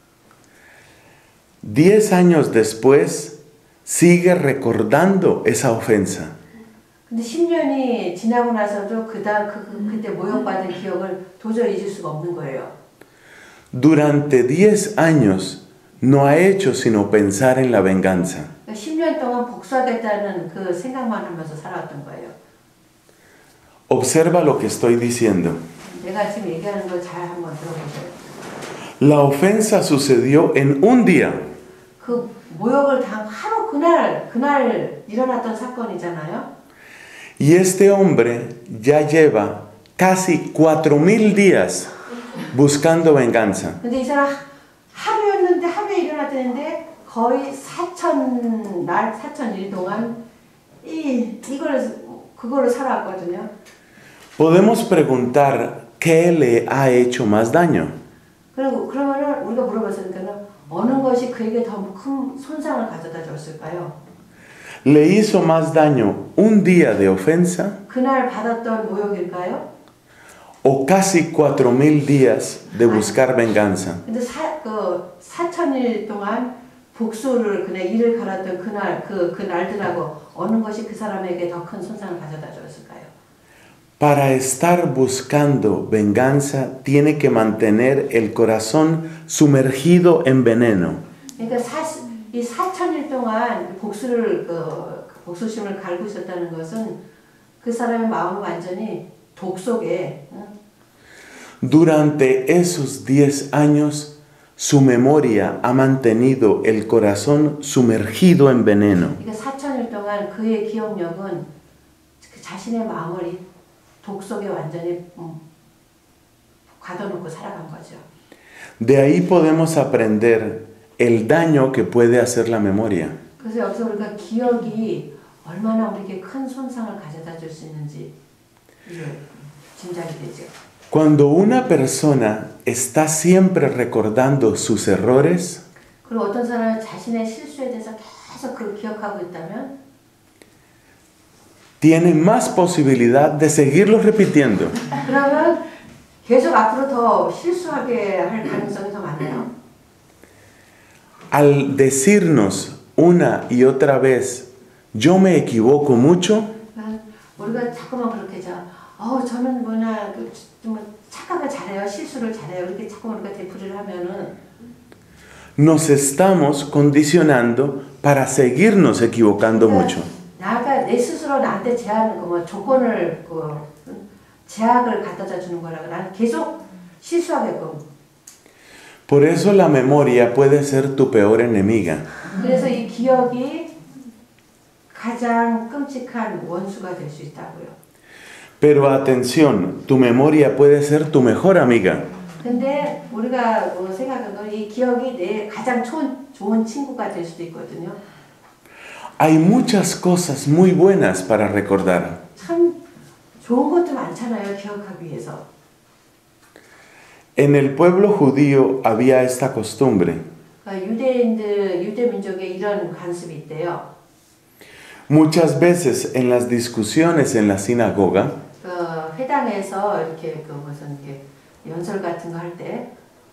Diez años después sigue recordando esa ofensa. 근데 십 년이 지나고 나서도 그다 그, 그 그때 모욕받은 기억을 도저히 잊을 수가 없는 거예요. Durante diez años no ha hecho sino pensar en la venganza. 십 년 동안 복수하겠다는 그 생각만 하면서 살아왔던 거예요. Observa lo que estoy diciendo. 내가 지금 얘기하는 걸 잘 한번 들어보세요. La ofensa sucedió en un día. 그 모욕을 당 하루 그날 그날 일어났던 사건이잖아요. Y este hombre ya lleva casi cuatro mil días buscando venganza. 근데 이 사람 하루였는데 하루에 일어났다는데 거의 사천 날 사천 일 동안 이 이걸 그거를 살아왔거든요. Podemos preguntar qué le ha hecho más daño. 그리고 그러면은 우리가 물어봤으니까는 어느 것이 그에게 더 큰 손상을 가져다 줬을까요? ¿Le hizo más daño un día de ofensa 그날 받았던 모욕일까요? o casi cuatro mil días de buscar venganza? 근데 사, 그 사천일 동안 복수를 그냥 이를 갈았던 그날 그, 그 날들하고 어느 것이 그 사람에게 더 큰 손상을 가져다 줬을까요? Para estar buscando venganza tiene que mantener el corazón sumergido en veneno. 그러니까 사, 이 사천일 동안 복수를 그 복수심을 갈고 있었다는 것은 그 사람의 마음은 완전히 독 속에. 응? Durante esos diez años, su memoria ha mantenido el corazón sumergido en veneno. 그러니까 사천일 동안 그의 기억력은 그 자신의 마음을 독 속에 완전히 음, 가둬놓고 살아간 거죠. De ahí podemos aprender el daño que puede hacer la memoria. 그래서 여기서 우리가 기억이 얼마나 우리에게 큰 손상을 가져다 줄 수 있는지 짐작이 되죠. Cuando una persona está siempre recordando sus errores, 그리고 어떤 사람은 자신의 실수에 대해서 계속 그 기억하고 있다면 tiene más posibilidad de seguirlos repitiendo. 그러면 계속 앞으로 더 실수하게 할 가능성이 더 많아요. Al decirnos una y otra vez, yo me equivoco mucho, 우리가 자꾸만 그렇게 자, 어 저는 뭐나 좀 착각을 잘해요, 실수를 잘해요. 이렇게 자꾸만 우리가 되풀이를 하면은 nos estamos condicionando para seguirnos equivocando mucho. 나가 내 스스로 나한테 제한 그뭐 조건을 그 제약을 갖다가 주는 거라고 나는 계속 실수하게끔. Por eso la memoria puede ser tu peor enemiga. 그래서 이 기억이 가장 끔찍한 원수가 될 수 있다고요. Pero atención, tu memoria puede ser tu mejor amiga. 근데 우리가 뭐 생각한 건 이 기억이 내 가장 좋은 좋은 친구가 될 수도 있거든요. Hay muchas cosas muy buenas para recordar. 참 좋은 것도 많잖아요, 기억하기 위해서. En el pueblo judío había esta costumbre. 그러니까 유대인들, 유대 민족에 이런 관습이 있대요. Muchas veces en las discusiones en la sinagoga, 그 회당에서 이렇게 그 무슨 이렇게 연설 같은 거 할 때,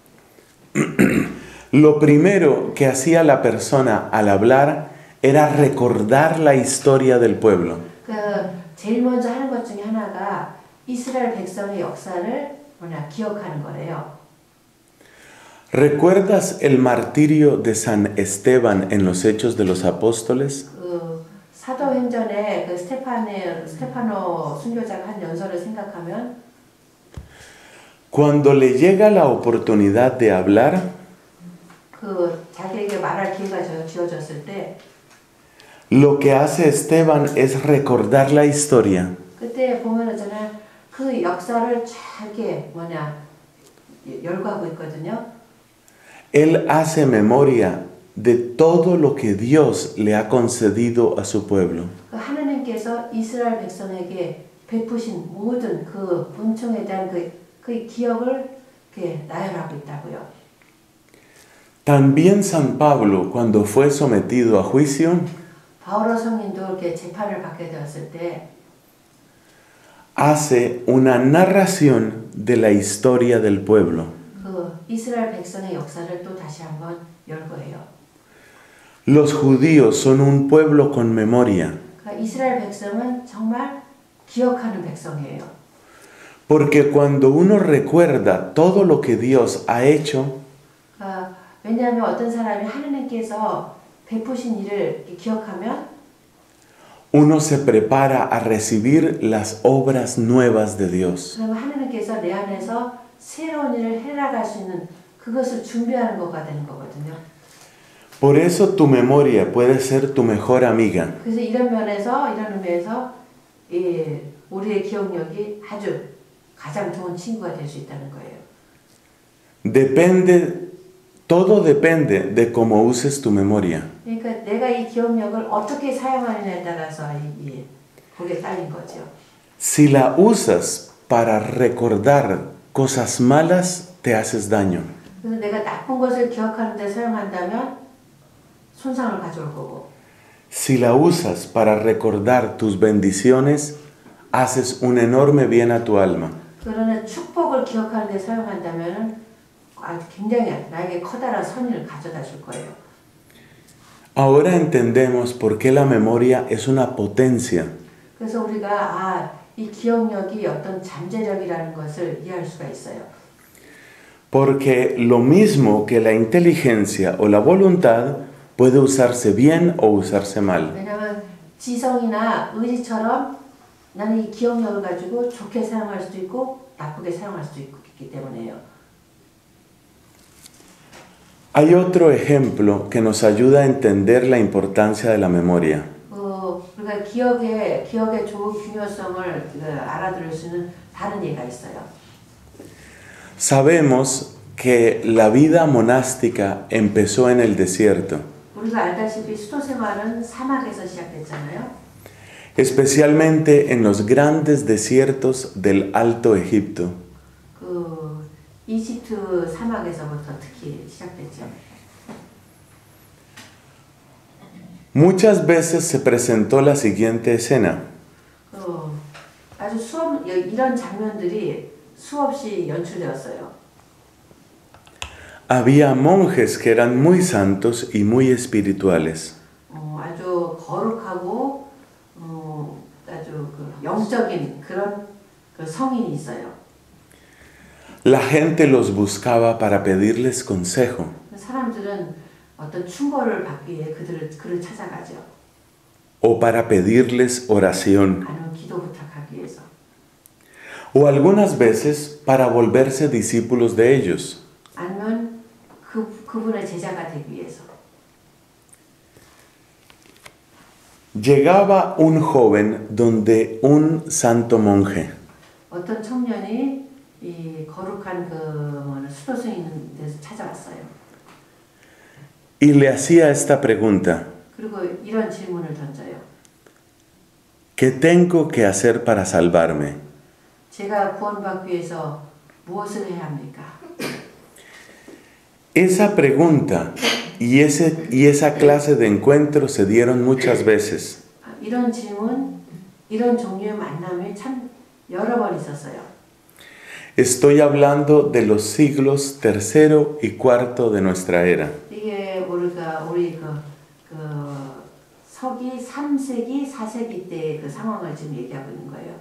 lo primero que hacía la persona al hablar era recordar la historia del pueblo. 그 제일 먼저 하는 것 중에 하나가 이스라엘 백성의 역사를 뭐냐 기억하는 거래요. ¿Recuerdas el martirio de San Esteban en los Hechos de los Apóstoles? 그 사도행전에 그 스테파네 스테파노 순교자가 한 연설을 생각하면 Cuando le llega la oportunidad de hablar, 그 자기에게 말할 기회가 주어졌을 때 lo que hace Esteban es recordar la historia. 그때 보면은 저는 그 역사를 잘게 뭐냐 열거하고 있거든요. Él hace memoria de todo lo que Dios le ha concedido a su pueblo. 그 하나님께서 이스라엘 백성에게 베푸신 모든 그 은총에 대한 그, 그 기억을 이렇게 나열하고 있다고요. También San Pablo, cuando fue sometido a juicio, 바오로 성인도 이렇게 재판을 받게 되었을 때 hace una narración de la historia del pueblo. 그 이스라엘 백성의 역사를 또 다시 한번 열거해요. Los judíos son un pueblo con memoria, 그러니까 이스라엘 백성은 정말 기억하는 백성이에요. porque cuando uno recuerda todo lo que Dios ha hecho, 그러니까 왜냐하면 어떤 사람이 하나님께서 베푸신 일을 기억하면 uno se prepara a recibir las obras nuevas de Dios. 그러면 하나님께서 내 안에서 새로운 일을 해나갈 수 있는 그것을 준비하는 거가 되는 거거든요. Por eso tu memoria puede ser tu mejor amiga. 그래서 이런 면에서 이런 의미에서 이 우리의 기억력이 아주 가장 좋은 친구가 될 수 있다는 거예요. Depende, todo depende de cómo uses tu memoria. 그러니까 내가 이 기억력을 어떻게 사용하느냐에 따라서 이, 이 거기에 딸린 거죠. Si la usas para recordar cosas malas, te haces daño. 그래서 내가 나쁜 것을 기억하는 데 사용한다면 손상을 가져올 거고. Si la usas para recordar tus bendiciones, haces un enorme bien a tu alma. 그러나 축복을 기억하는 데 사용한다면 아주 굉장히 나에게 커다란 선의를 가져다 줄 거예요. Ahora entendemos por qué la memoria es una potencia. 그래서 우리가 아, 이 기억력이 어떤 잠재력이라는 것을 이해할 수가 있어요. Porque lo mismo que la inteligencia o la voluntad puede usarse bien o usarse mal. 왜냐하면 지성이나 의지처럼 나는 이 기억력을 가지고 좋게 사용할 수도 있고 나쁘게 사용할 수도 있기 때문에요. Hay otro ejemplo que nos ayuda a entender la importancia de la memoria. 어, 우리가 기억의 기억의 좋은 중요성을 알아들을 수 있는 다른 예가 있어요. Sabemos que la vida monástica empezó en el desierto, 우리가 알다시피 수도 생활은 사막에서 시작됐잖아요. especialmente en los grandes desiertos del Alto Egipto. 그 이집트 사막에서부터 특히 시작됐죠. Muchas veces se presentó la siguiente escena. 어, 아주 수업 이런 장면들이 수없이 연출되었어요. Había monjes que eran muy santos y muy espirituales. 어, 아주 거룩하고 어, 아주 그 영적인 그런 그 성인이 있어요. La gente los buscaba para pedirles consejo. 사람들은 어떤 충고를 받기 위해 그들을 그를 찾아가죠. O para pedirles oración. 아니면 기도 부탁하기 위해서. O algunas veces para volverse discípulos de ellos. 아니면 그 그분의 제자가 되기 위해서. Llegaba un joven donde un santo monje. 어떤 청년이 이 거룩한 그 수도승 있는 데서 찾아왔어요. Y le hacía esta pregunta. 그리고 이런 질문을 던져요. ¿Qué tengo que hacer para salvarme? 제가 구원받기 위해서 무엇을 해야 합니까? Esa pregunta y, ese, y esa clase de encuentros se dieron muchas veces. 이런 질문, 이런 종류의 만남이 참 여러 번 있었어요. Estoy hablando de los siglos tercero y cuarto de nuestra era. 이게 우리가 우리 그, 그 서기 삼 세기, 사 세기 때 그 상황을 지금 얘기하고 있는 거예요.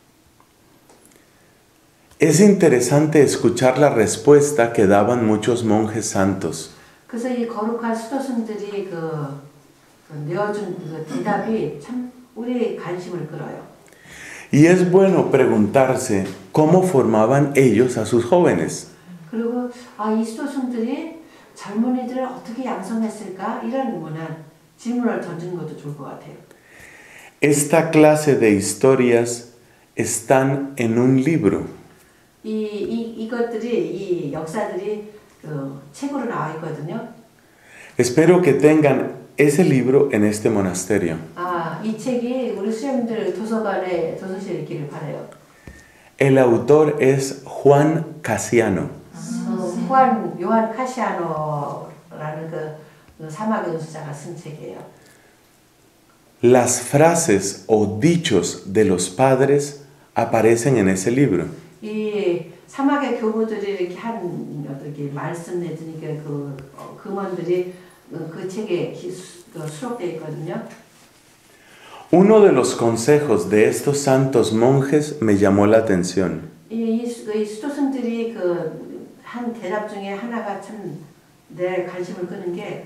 Es interesante escuchar la respuesta que daban muchos monjes santos. 그래서 이 거룩한 수도승들이 그, 그 내어준 그 대답이 참 우리의 관심을 끌어요. Y es bueno preguntarse cómo formaban ellos a sus jóvenes. 그리고 아, 이 수도승들이 젊은이들을 어떻게 양성했을까? 이런 문안 질문을 던지는 것도 좋을 것 같아요. Esta clase de historias están en un libro. 이, 이, 이것들이, 이 역사들이 그 책으로 나와 있거든요. Espero que tengan ese libro en este monasterio. 아, 이 책이 우리 수녀님들 도서관에 도서실에 있기를 바라요. El autor es Juan Casiano. 어, 후안, 요한 카시아노라는 그, 그 사막 연수자가 쓴 책이에요. Las frases o dichos de los padres aparecen en ese libro. 이 사막의 교부들이 이렇게 한 어떻게 말씀 내지니까 그 어, 금원들이 그 책에 기, 그 수록되어 있거든요. Uno de los consejos de estos santos monjes me llamó la atención. 이, 이, 이 수도승들이 그 한 대답 중에 하나가 참 내 관심을 끄는 게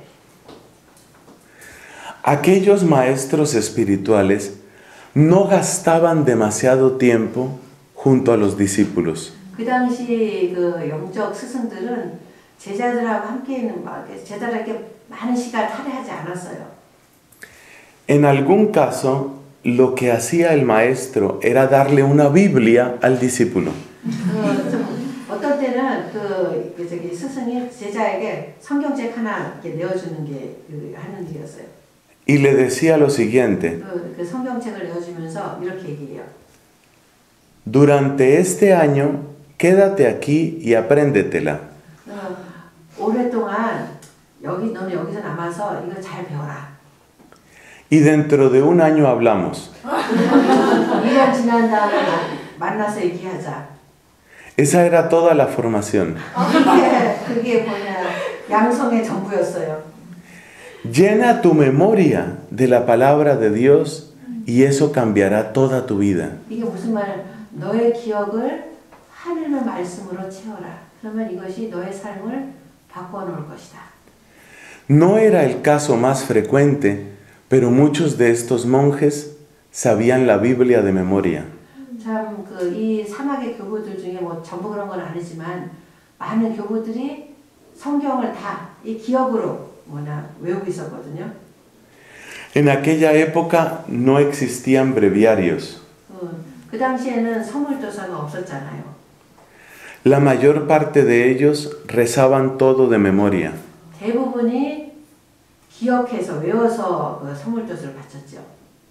Aquellos maestros espirituales no gastaban demasiado tiempo junto a los discípulos. 그 당시 그 영적 스승들은 제자들하고 함께 있는 막 제자들에게 많은 시간 할애하지 않았어요. En algún caso, lo que hacía el maestro era darle una Biblia al discípulo. 그, 좀 어떤 때는 그, 그 저기 스승이 제자에게 성경책 하나 이렇게 내어주는 게 그, 하는 일이었어요. Y le decía lo siguiente: 그, 그 성경책을 내어주면서 이렇게 얘기해요. Durante este año, quédate aquí y apréndetela. 어, 오랫동안 여기 너는 여기서 남아서 이걸 잘 배워라. Y dentro de un año hablamos. 일 년 지난 다음에 만나서 얘기하자. Esa era toda la formación. 그게, 그게 뭐냐 양성의 전부였어요. Llena tu memoria de la palabra de Dios y eso cambiará toda tu vida. 이게 무슨 말? 너의 기억을 하늘의 말씀으로 채워라. 그러면 이것이 너의 삶을 바꿔놓을 것이다. No era el caso más frecuente, pero muchos de estos monjes sabían la Biblia de memoria. 참 그 이 사막의 교부들 중에 뭐 전부 그런 건 아니지만 많은 교부들이 성경을 다 이 기억으로 뭐나 외우고 있었거든요. En aquella época no existían breviarios. 그, 그 당시에는 서물도서가 없었잖아요. La mayor parte de ellos rezaban todo de memoria. 대부분이 기억해서 외워서 그 서물도서를 바쳤죠.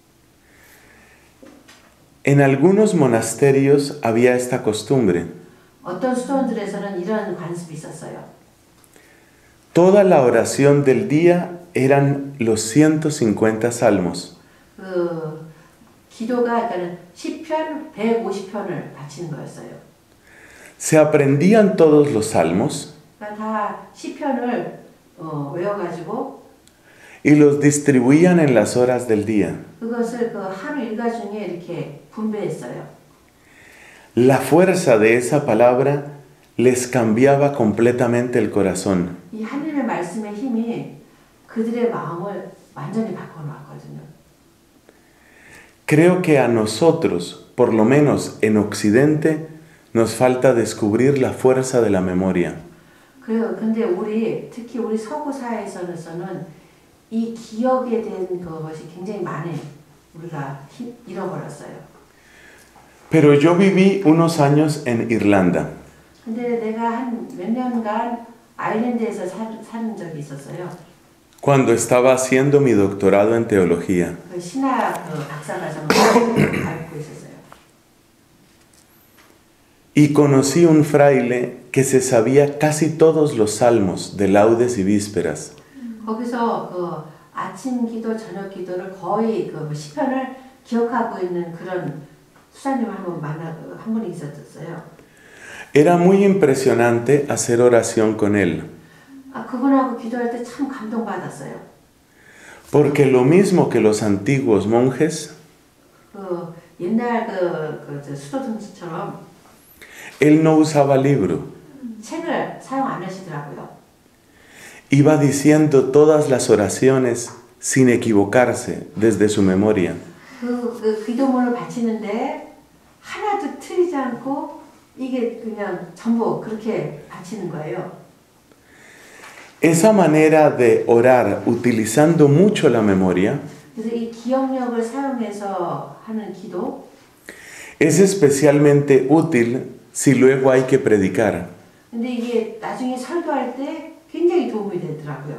En algunos monasterios había esta costumbre. 어떤 수도원들에서는 이런 관습이 있었어요. Toda la oración del día eran los ciento cincuenta salmos. 그 기도가 그러니까 시편 백오십 편을 바치는 거였어요. Se aprendían todos los salmos 그러니까 다 시편을 어, 외워가지고 y los distribuían en las horas del día. 그것을 그 하루 일과 중에 이렇게 분배했어요. La fuerza de esa palabra les cambiaba completamente el corazón. 이 하나님의 말씀의 힘이 그들의 마음을 완전히 바꿔놓았거든요. Creo que a nosotros, por lo menos en Occidente, nos falta descubrir la fuerza de la memoria. 그래요. 근데 우리 특히 우리 서구 사회에서는 이 기억에 대한 것이 굉장히 많이 우리가 잃어버렸어요. Pero yo viví unos años en Irlanda. 근데 내가 한 몇 년간 아일랜드에서 살, 사는 적이 있었어요. Cuando estaba haciendo mi doctorado en teología. 그 신학 그 박사과정을 밟고 있었어요. Y conocí un fraile que se sabía casi todos los salmos de laudes y vísperas. 거기서 그 아침 기도, 저녁 기도를 거의 그 시편을 기억하고 있는 그런 수사님 한 분 만나 한 분이 있었어요. Era muy impresionante hacer oración con él. 아 그분하고 기도할 때 참 감동받았어요. Porque lo mismo que los antiguos monjes, 그 옛날 그, 그 수도승처럼 él no usaba libro. 책을 사용 안 하시더라고요. Iba diciendo todas las oraciones sin equivocarse desde su memoria. 그, 그 기도문을 바치는데 하나도 틀리지 않고 이게 그냥 전부 그렇게 바치는 거예요. Esa manera de orar utilizando mucho la memoria 그래서 이 기억력을 사용해서 하는 기도 es especialmente útil si luego hay que predicar. 근데 이게 나중에 설교할 때 굉장히 도움이 되더라고요.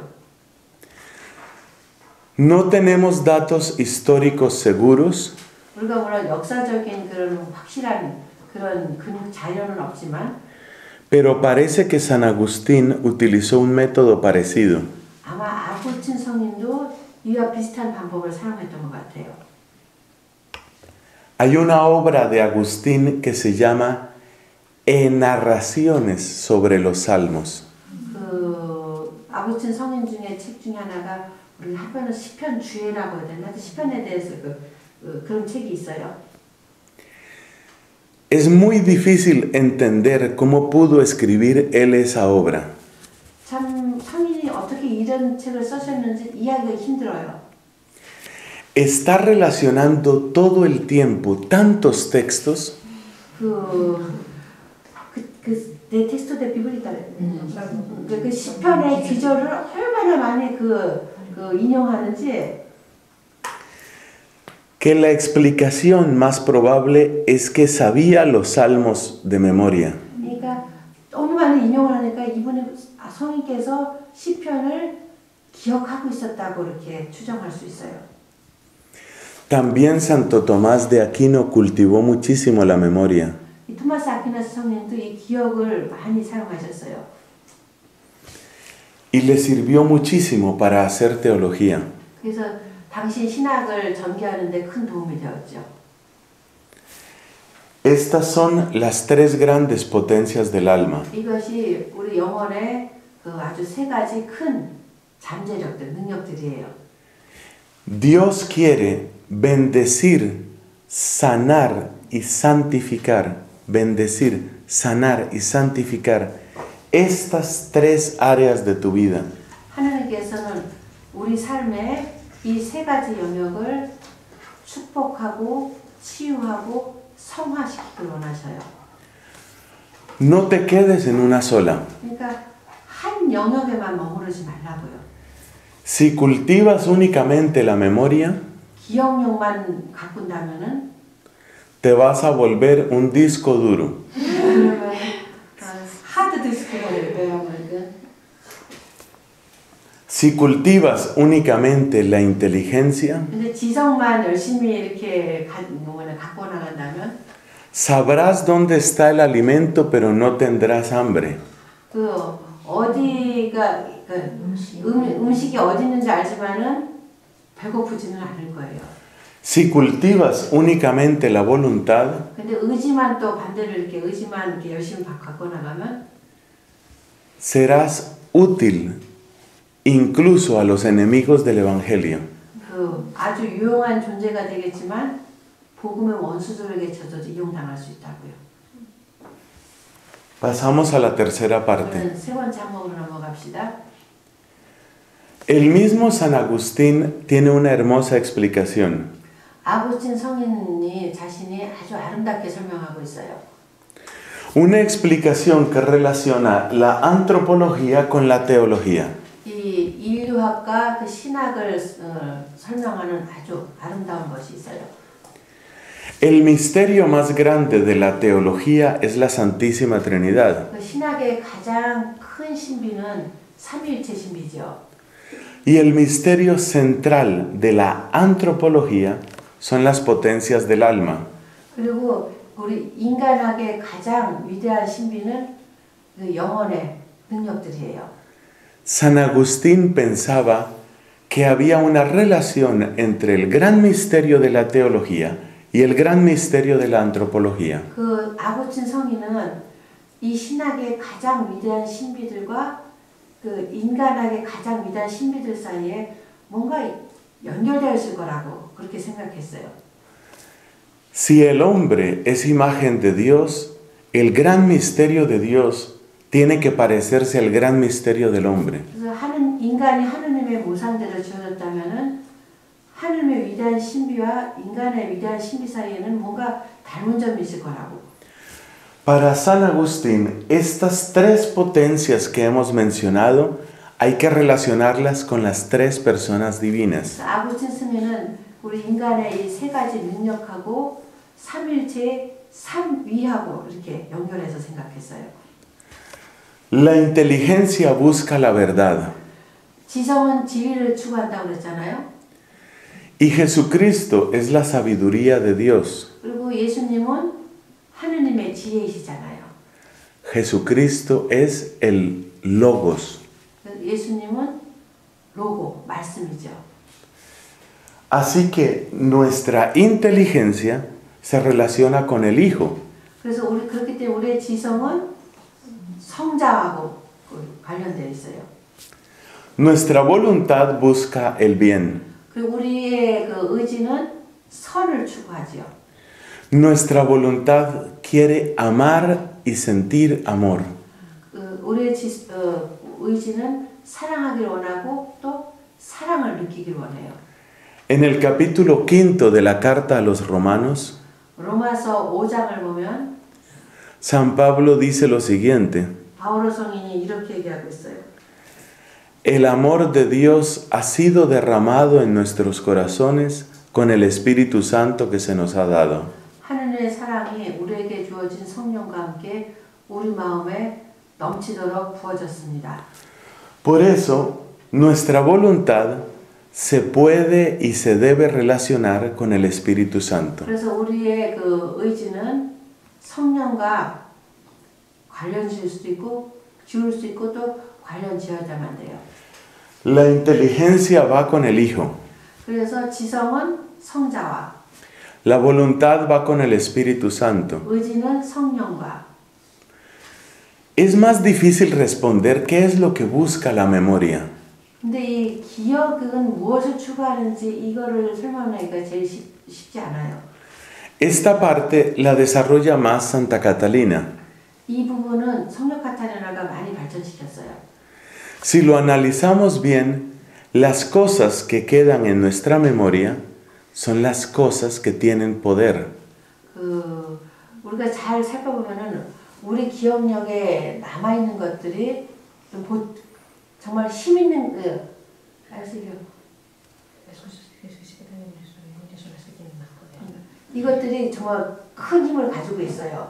No tenemos datos históricos seguros, 우리가 물론 역사적인 그런 확실한 그런 근 자료는 없지만 pero parece que San Agustín utilizó un método parecido. 아마 아구스틴 성인도 이와 비슷한 방법을 사용했던 것 같아요. Hay una obra de Agustín que se llama Enarraciones sobre los Salmos. 그 아구스틴 성인 중에 책 중에 하나가 우리 학교는 시편 주예라고 해야 되나? 시편에 대해서 그, 그 그런 책이 있어요. Es muy difícil entender cómo pudo escribir él esa obra. 참 성인이 어떻게 이런 책을 쓰셨는지 이해하기가 힘들어요. Está relacionando todo el tiempo tantos textos 그, 그 그 내 텍스트 비블리카 그, 그 시편의 기절을 얼마나 많이 그, 그 인용하는지. Que la explicación más probable es que sabía los salmos de memoria. 그러니까 너무 많이 인용을 하니까 이분의 성인께서 시편을 기억하고 있었다고 이렇게 추정할 수 있어요. También Santo Tomás de Aquino cultivó muchísimo la memoria. 이 토마스 아퀴나스 성인도 이 기억을 많이 사용하셨어요. Y le sirvió muchísimo para hacer teología. 그래서 당시 신학을 전개하는데 큰 도움이 되었죠. Estas son las tres grandes potencias del alma. 이것이 우리 영혼의 그 아주 세 가지 큰 잠재력들, 능력들이에요. Dios quiere bendecir, sanar y santificar, bendecir, sanar y santificar estas tres áreas de tu vida. 하나님께서는 우리 삶에 이 세 가지 영역을 축복하고 치유하고 성화시키길 원하셔요. No te quedes en una sola. 그러니까 한 영역에만 머무르지 말라고요. Si cultivas únicamente la memoria, 기억력만 가꾼다면은 te vas a volver un disco duro. 그러면 하드 디스크가 돼요. Si cultivas únicamente la inteligencia, 근데 지성만 열심히 이렇게 가, 뭐냐, 갖고 나간다면 sabrás dónde está el alimento, pero no tendrás hambre. 그 어디가 그 음, 음식이 어디 있는지 알지만은 배고프지는 않을 거예요. Si cultivas únicamente la voluntad, 근데 의지만 또 반대로 이렇게 의지만 이렇게 열심히 갖고 나가면 serás útil incluso a los enemigos del evangelio. 그 아주 유용한 존재가 되겠지만 복음의 원수들에게 저도 이용당할 수 있다고요. Pasamos a la tercera parte. 세 번째 항목으로 넘어갑시다. El mismo San Agustín tiene una hermosa explicación. 아구스틴 성인이 자신이 아주 아름답게 설명하고 있어요. Una explicación que relaciona la antropología con la teología. 이 인류학과 그 신학을 어, 설명하는 아주 아름다운 것이 있어요. El misterio más grande de la teología es la Santísima Trinidad. 그 신학의 가장 큰 신비는 삼위일체 신비죠. Y el misterio central de la antropología son las potencias del alma. 그리고 우리 인간학의 가장 위대한 신비는 그 영혼의 능력들이에요. San Agustín pensaba que había una relación entre el gran misterio de la teología y el gran misterio de la antropología. 그 아구스틴 성인은 이 신학의 가장 위대한 신비들과 그 인간학의 가장 위대한 신비들 사이에 뭔가 연결되어 있을 거라고 그렇게 생각했어요. Si el hombre es imagen de Dios, el gran misterio de Dios tiene que parecerse al gran misterio del hombre. 그래서 하는 인간이 하느님의 모상대로 지어졌다면은 하느님의 위대한 신비와 인간의 위대한 신비 사이에는 뭔가 닮은 점이 있을 거라고. Para San Agustín, estas tres potencias que hemos mencionado hay que relacionarlas con las tres personas divinas. 아구스틴 스님은 우리 인간의 이 세 가지 능력하고 삼일체, 삼위하고 이렇게 연결해서 생각했어요. La inteligencia busca la verdad. 지성은 지위를 추구한다고 그랬잖아요. Y Jesucristo es la sabiduría de Dios. 그리고 예수님은 하느님의 지혜이시잖아요. Jesucristo es el Logos. 예수님은 로고, 말씀이죠. Así que nuestra inteligencia se relaciona con el Hijo. 그래서 우리 그렇기 때문에 우리의 지성은 성자하고 관련되어 있어요. Nuestra voluntad busca el bien. 그리고 우리의 그 의지는 선을 추구하지요. Nuestra voluntad quiere amar y sentir amor. 그 우리의 지, 어, 의지는 사랑하기를 원하고 또 사랑을 느끼기를 원해요. En el capítulo quinto de la carta a los romanos, 로마서 오 장을 보면 San Pablo dice lo siguiente: 바오로 성인이 이렇게 얘기하고 있어요. el amor de Dios ha sido derramado en nuestros corazones con el Espíritu Santo que se nos ha dado. 하느님의 사랑이 우리에게 주어진 성령과 함께 우리 마음에 넘치도록 부어졌습니다. Por eso, nuestra voluntad se puede y se debe relacionar con el Espíritu Santo. 그래서 우리의 그 의지는 성령과 관련 지을 수도 있고 지을 수 있고 또 관련 지어야만 돼요. La inteligencia va con el Hijo. 그래서 지성은 성자와 La voluntad va con el Espíritu Santo. 의지는 성령과. Es más difícil responder qué es lo que busca la memoria. 근데 이 기억은 무엇을 추구하는지 이거를 설명하기가 제일 쉽, 쉽지 않아요. Esta parte la desarrolla más Santa Catalina. 이 부분은 성령 카타리나가 많이 발전시켰어요. Si lo analizamos bien, las cosas que quedan en nuestra memoria son las cosas que tienen poder. 그 우리가 잘 살펴보면은 우리 기억력에 남아 있는 것들이 좀 보, 정말 힘 있는 그 이것들이 정말 큰 힘을 가지고 있어요.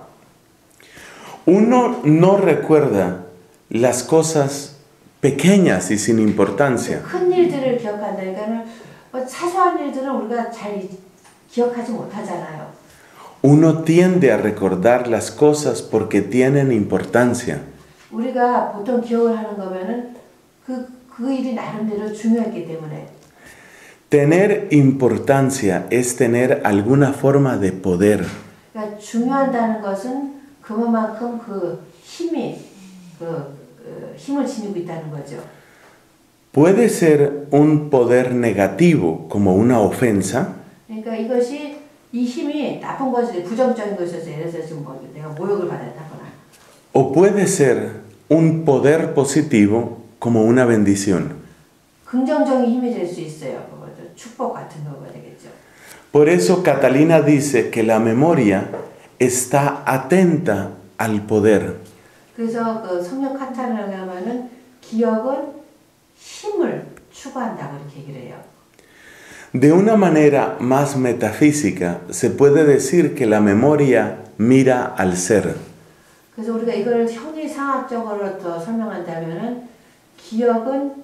Uno no recuerda las cosas pequeñas y sin importancia. 큰 일들을 기억한다니까는 사소한 일들은 우리가 잘 기억하지 못하잖아요. Uno tiende a recordar las cosas porque tienen importancia. 우리가 보통 기억을 하는 거면은 그, 그 일이 나름대로 중요했기 때문에. Tener importancia es tener alguna forma de poder. 그러니까 중요하다는 것은 그만큼 그 힘이 그, 그 힘을 지니고 있다는 거죠. Puede ser un poder negativo como una ofensa. 그러니까 이것이 이 힘이 나쁜 것이 부정적인 것이어서 예를 들어서 지금 뭐 내가 모욕을 받았다거나. O puede ser un poder positivo como una bendición. 긍정적인 힘이 될 수 있어요. 그것도 축복 같은 거가 되겠죠. Por eso Catalina dice que la memoria está atenta al poder. 그래서 그 성령 카타르나에 하면은 기억은 힘을 추구한다고 이렇게 얘기를 해요. De una manera más metafísica, se puede decir que la memoria mira al ser. 그래서 우리가 이걸 형이상학적으로 더 설명한다면은 기억은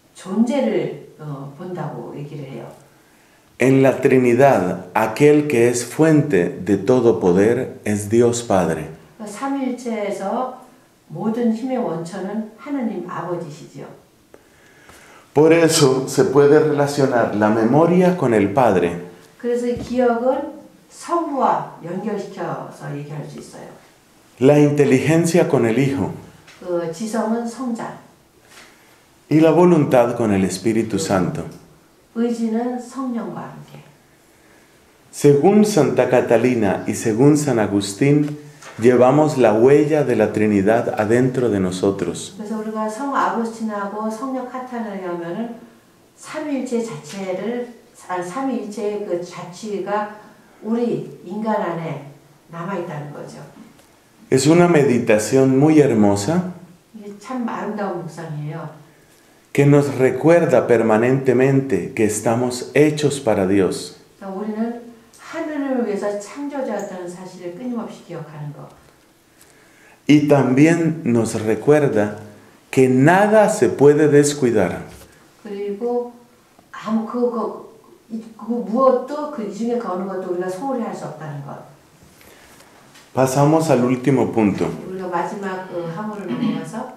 존재를 어, 본다고 얘기를 해요. En la Trinidad, aquel que es fuente de todo poder es Dios Padre. 삼위일체에서 모든 힘의 원천은 하느님 아버지시지요. Por eso se puede relacionar la memoria con el Padre. 그래서 기억은 성부와 연결시켜서 얘기할 수 있어요. La inteligencia con el Hijo. 그 지성은 성자. Y la voluntad con el Espíritu Santo. 의지는 성령과 함께. Según Santa Catalina y según San Agustín, llevamos la huella de la Trinidad adentro de nosotros. 그래서 우리가 성 아구스틴하고 성령 카타르나에 하면은 삼위일체 자체를 삼위일체의 그 자취가 우리 인간 안에 남아 있다는 거죠. Es una meditación muy hermosa 이게 참 아름다운 묵상이에요. que nos recuerda permanentemente que estamos hechos para Dios. 그러니까 우리는 하늘을 위해서 창조되었다는 사실을 끊임없이 기억하는 것. Y también nos recuerda que nada se puede descuidar. 그리고 아무 그거 그 무엇도 그 중에 그 어느 것도 우리가 소홀히 할 수 없다는 것. Pasamos al último punto. 우리가 마지막 그 항으로 넘어가서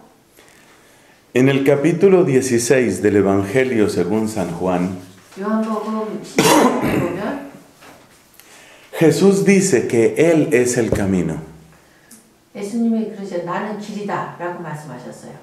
En el capítulo dieciséis del Evangelio según San Juan, 요한복음 십육 장 보면 Jesús dice que Él es el camino. 예수님이 그러죠. 나는 길이다라고 말씀하셨어요.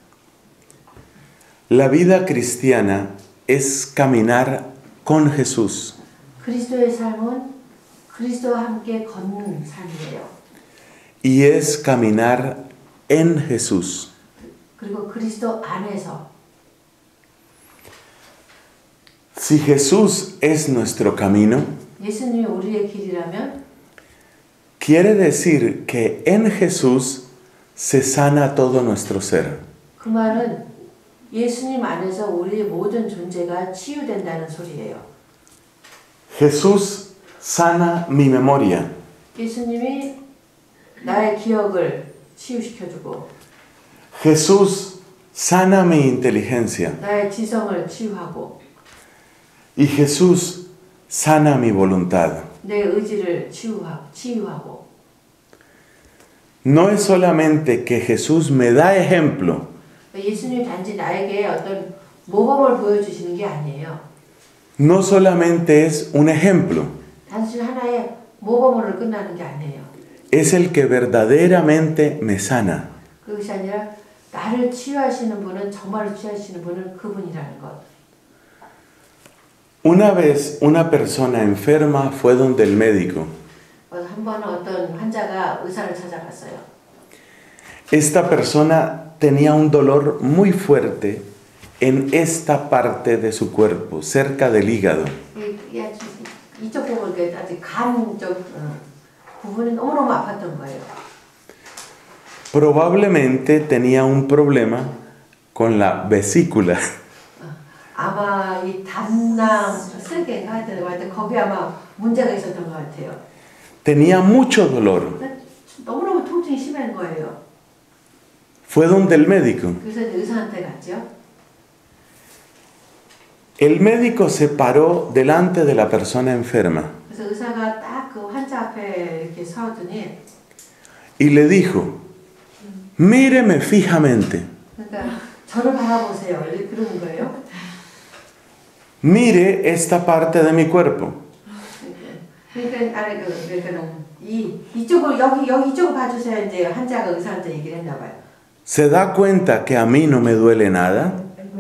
La vida cristiana es caminar con Jesús. 그리스도의 삶은 그리스도와 함께 걷는 삶이에요. Y es caminar en Jesús. 그리고 그리스도 안에서 Si Jesús es nuestro camino, 예수님이 우리의 길이라면 quiere decir que en Jesús se sana todo nuestro ser. 그 말은 예수님 안에서 우리의 모든 존재가 치유된다는 소리예요. Jesús sana mi memoria. 예수님이 나의 기억을 치유시켜주고 Jesús sana mi inteligencia. 나의 지성을 치유하고 Y Jesús sana mi voluntad. 내 의지를 치유하고, 치유하고 No es solamente que Jesús me da ejemplo, 예수님이 단지 나에게 어떤 모범을 보여주시는 게 아니에요. no solamente es un ejemplo, 단순히 하나의 모범으로 끝나는 게 아니에요. es el que verdaderamente me sana. 그것이 아니라 나를 치유하시는 분은 정말로 치유하시는 분은 그분이라는 것. Una vez una persona enferma fue donde el médico. 한 번은 어떤 환자가 의사를 찾아갔어요. Esta persona tenía un dolor muy fuerte en esta parte de su cuerpo, cerca del hígado. 이쪽 부분, 아주 간쪽 부분이 너무너무 아팠던 거예요. Probablemente tenía un problema con la vesícula. 아마 이 담낭 쓸개인가 하여튼 거기 아마 문제가 있었던 것 같아요. Tenía mucho dolor. 너무너무 통증이 심한 거예요. Fue donde el médico. 그래서 의사한테 갔죠. El médico se paró delante de la persona enferma. 그래서 의사가 딱 그 환자 앞에 이렇게 서더니 y le dijo, míreme fijamente. 그러니까 저를 바라보세요. 이렇게 그러는 거예요. Mire esta parte de mi cuerpo. 그러니까 아래 그 그러니까는 이 이쪽으로 여기 여기 이쪽으로 봐주세요. 이제 환자가 의사한테 얘기를 했나 봐요. ¿Se da cuenta que a mí no me duele nada?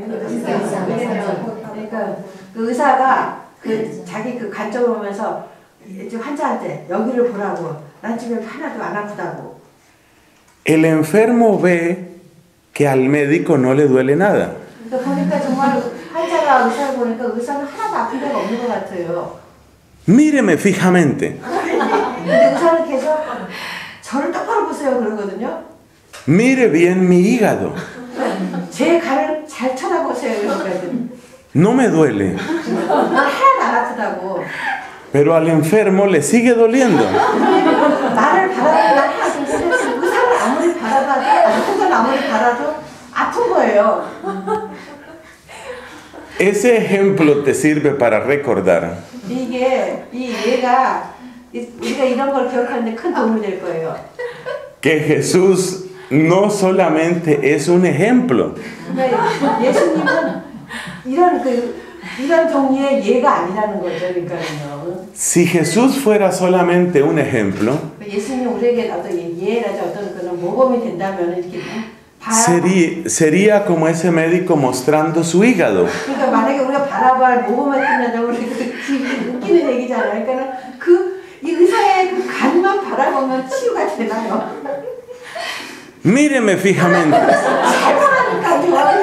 그러니까 그 의사가 그 자기 그 관점을 보면서 이제 환자한테 여기를 보라고. 난 지금 하나도 안 아프다고. El enfermo ve que al médico no le duele nada. 그러니까 보니까 정말 환자가 의사를 보니까 의사는 하나도 아픈 데가 없는 것 같아요. Míreme fijamente. 근데 의사는 계속 저를 똑바로 보세요 그러거든요. Mire bien mi hígado. 제 간을 잘 쳐다보세요 그러거든요. No me duele. 하나도 안 아프다고. Pero al enfermo le sigue doliendo. 나를 바라보다 의사를 아무리 바라봐도 아픈 건 아무리 바라도 아픈 거예요. Ese ejemplo te sirve para recordar 이게 이 얘가 우리가 이런 걸 기억하는데 큰 도움이 될 거예요. que Jesús no solamente es un ejemplo. 그러니까 예수님은 이런 그 이런 종류의 예가 아니라는 거죠, 그러니까요. Si Jesús fuera solamente un ejemplo, 예수님 우리에게 어떤 예라든지 어떤 그런 모범이 된다면 이렇게 sería, sería como ese médico mostrando su hígado. 그러니까 만약에 우리가 바라볼 모범을 끝나자면 우리 그 웃기는 얘기잖아요. 그러니까 그 이 의사의 그 간만 바라보면 치유가 되나요? Míreme fijamente. 잘 보라니까요.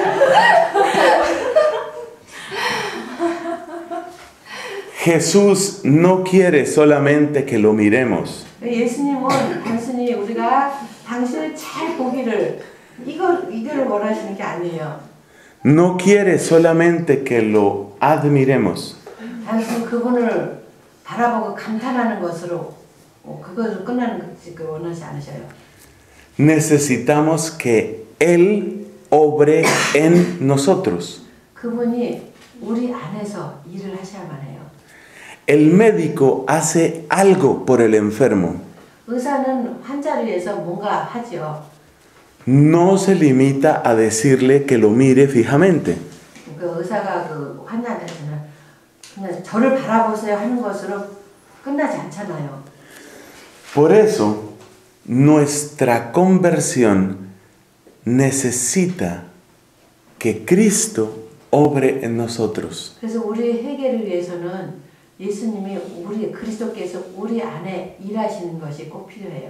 Jesús no quiere solamente que lo miremos. 예수님은 단순히 우리가 당신을 잘 보기를 이거 이거를 원하시는 게 아니에요. No quiere solamente que lo admiremos. 단순히 그분을 바라보고 감탄하는 것으로 그것으로 끝나는 것이 그 원하지 않으셔요. Necesitamos que Él obre en nosotros. 그분이 우리 안에서 일을 하셔야만 해요. El médico hace algo por el enfermo. 의사는 환자를 위해서 뭔가 하죠. No se limita a decirle que lo mire fijamente. 그 의사가 그 환자한테는 그냥 저를 바라보세요 하는 것으로 끝나지 않잖아요. Por eso, nuestra conversión necesita que Cristo obre en nosotros. 그래서 우리의 회개를 위해서는 예수님이 우리 그리스도께서 우리 안에 일하시는 것이 꼭 필요해요.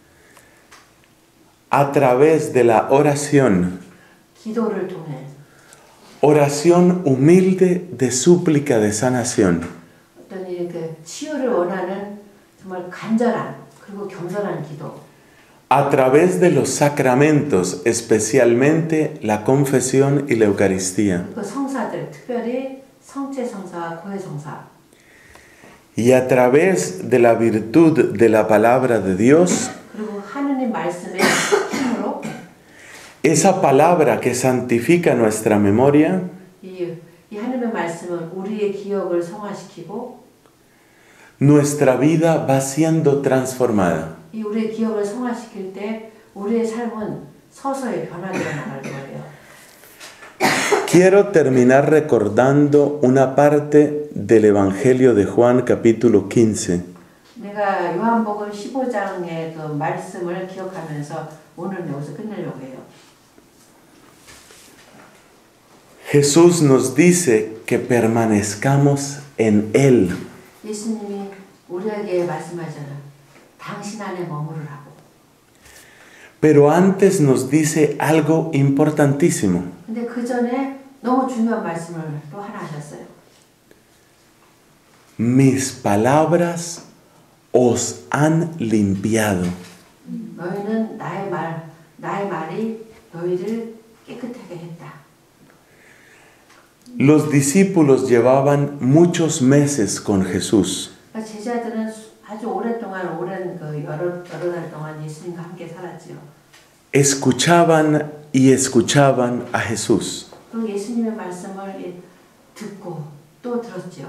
A través de la oración. 기도를 통해. Oración humilde de súplica de sanación. 어떤 그 치유를 원하는 정말 간절한 그리고 겸손한 기도. A través de los sacramentos, especialmente la confesión y la Eucaristía. 그 성사들, 특별히 성체 성사, 고해 성사. Y a través de la virtud de la palabra de Dios, 그리고 하느님 말씀의 힘으로 esa palabra que santifica nuestra memoria, 이, 이 하느님의 말씀은 우리의 기억을 성화시키고 nuestra vida va siendo transformada. 이 우리의 기억을 성화시킬 때 우리의 삶은 서서히 변화되어 나갈 거예요. Quiero terminar recordando una parte del Evangelio de Juan capítulo quince. 내가 요한복음 십오 장의 그 말씀을 기억하면서 오늘 여기서 끝내려고 해요. Jesús nos dice que permanezcamos en Él. 예수님이 우리에게 말씀하잖아. 당신 안에 머무르라고. Pero antes nos dice algo importantísimo. 근데 그 전에 너무 중요한 말씀을 또 하나 하셨어요. Mis palabras os han limpiado. 너희는 나의 말, 나의 말이 너희를 깨끗하게 했다. Los discípulos llevaban muchos meses con Jesús. 제자들은 아주 오랫동안 오랜 그 여러 여러 달 동안 예수님과 함께 살았지요. Escuchaban y escuchaban a Jesús. 또 예수님의 말씀을 듣고 또 들었지요.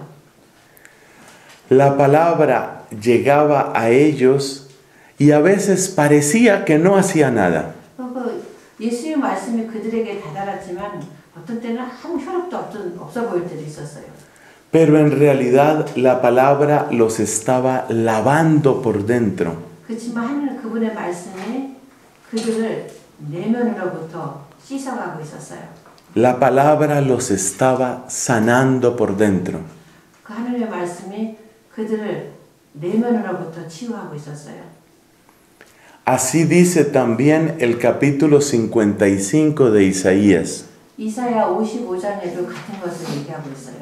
La palabra llegaba a ellos y a veces parecía que no hacía nada. 그 예수님의 말씀이 그들에게 다다랐지만 어떤 때는 아무 효력도 없던, 없어 보일 때도 있었어요. Pero en realidad la palabra los estaba lavando por dentro. 그렇지만 하나님 그분의 말씀이 그들을 내면으로부터 씻어가고 있었어요. La palabra los estaba sanando por dentro. 그 하나님의 말씀이 그들을 내면으로부터 치유하고 있었어요. Así dice también el capítulo cincuenta y cinco de Isaías. 이사야 오십오 장에도 같은 것을 얘기하고 있어요.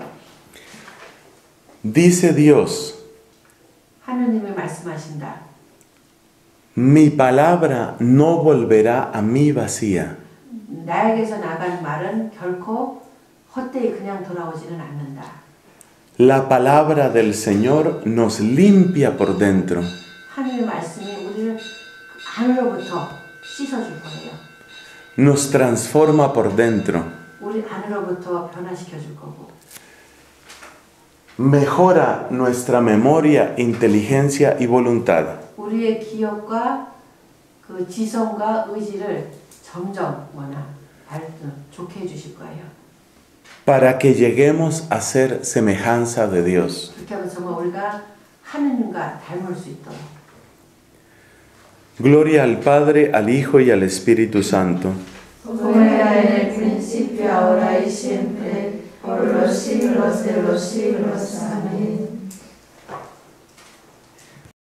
Dice Dios, 하나님이 말씀하신다. mi palabra no volverá a mí vacía. 나에게서 나간 말은 결코 헛되이 그냥 돌아오지는 않는다. La palabra del Señor nos limpia por dentro. 하나님의 말씀이 우리를 안으로부터 씻어줄 거예요. Nos transforma por dentro. 우리 안으로부터 변화시켜줄 거고. Mejora nuestra memoria, inteligencia y voluntad. 우리의 기억과 그 지성과 의지를 점점 뭐나 발전 좋게 해주실 거예요. Para que lleguemos a ser semejanza de Dios. 그렇게 하면 정말 우리가 하느님과 닮을 수 있도록. Gloria al Padre, al Hijo y al Espíritu Santo. Como era en el principio, ahora y siempre, por los siglos de los siglos. Amén.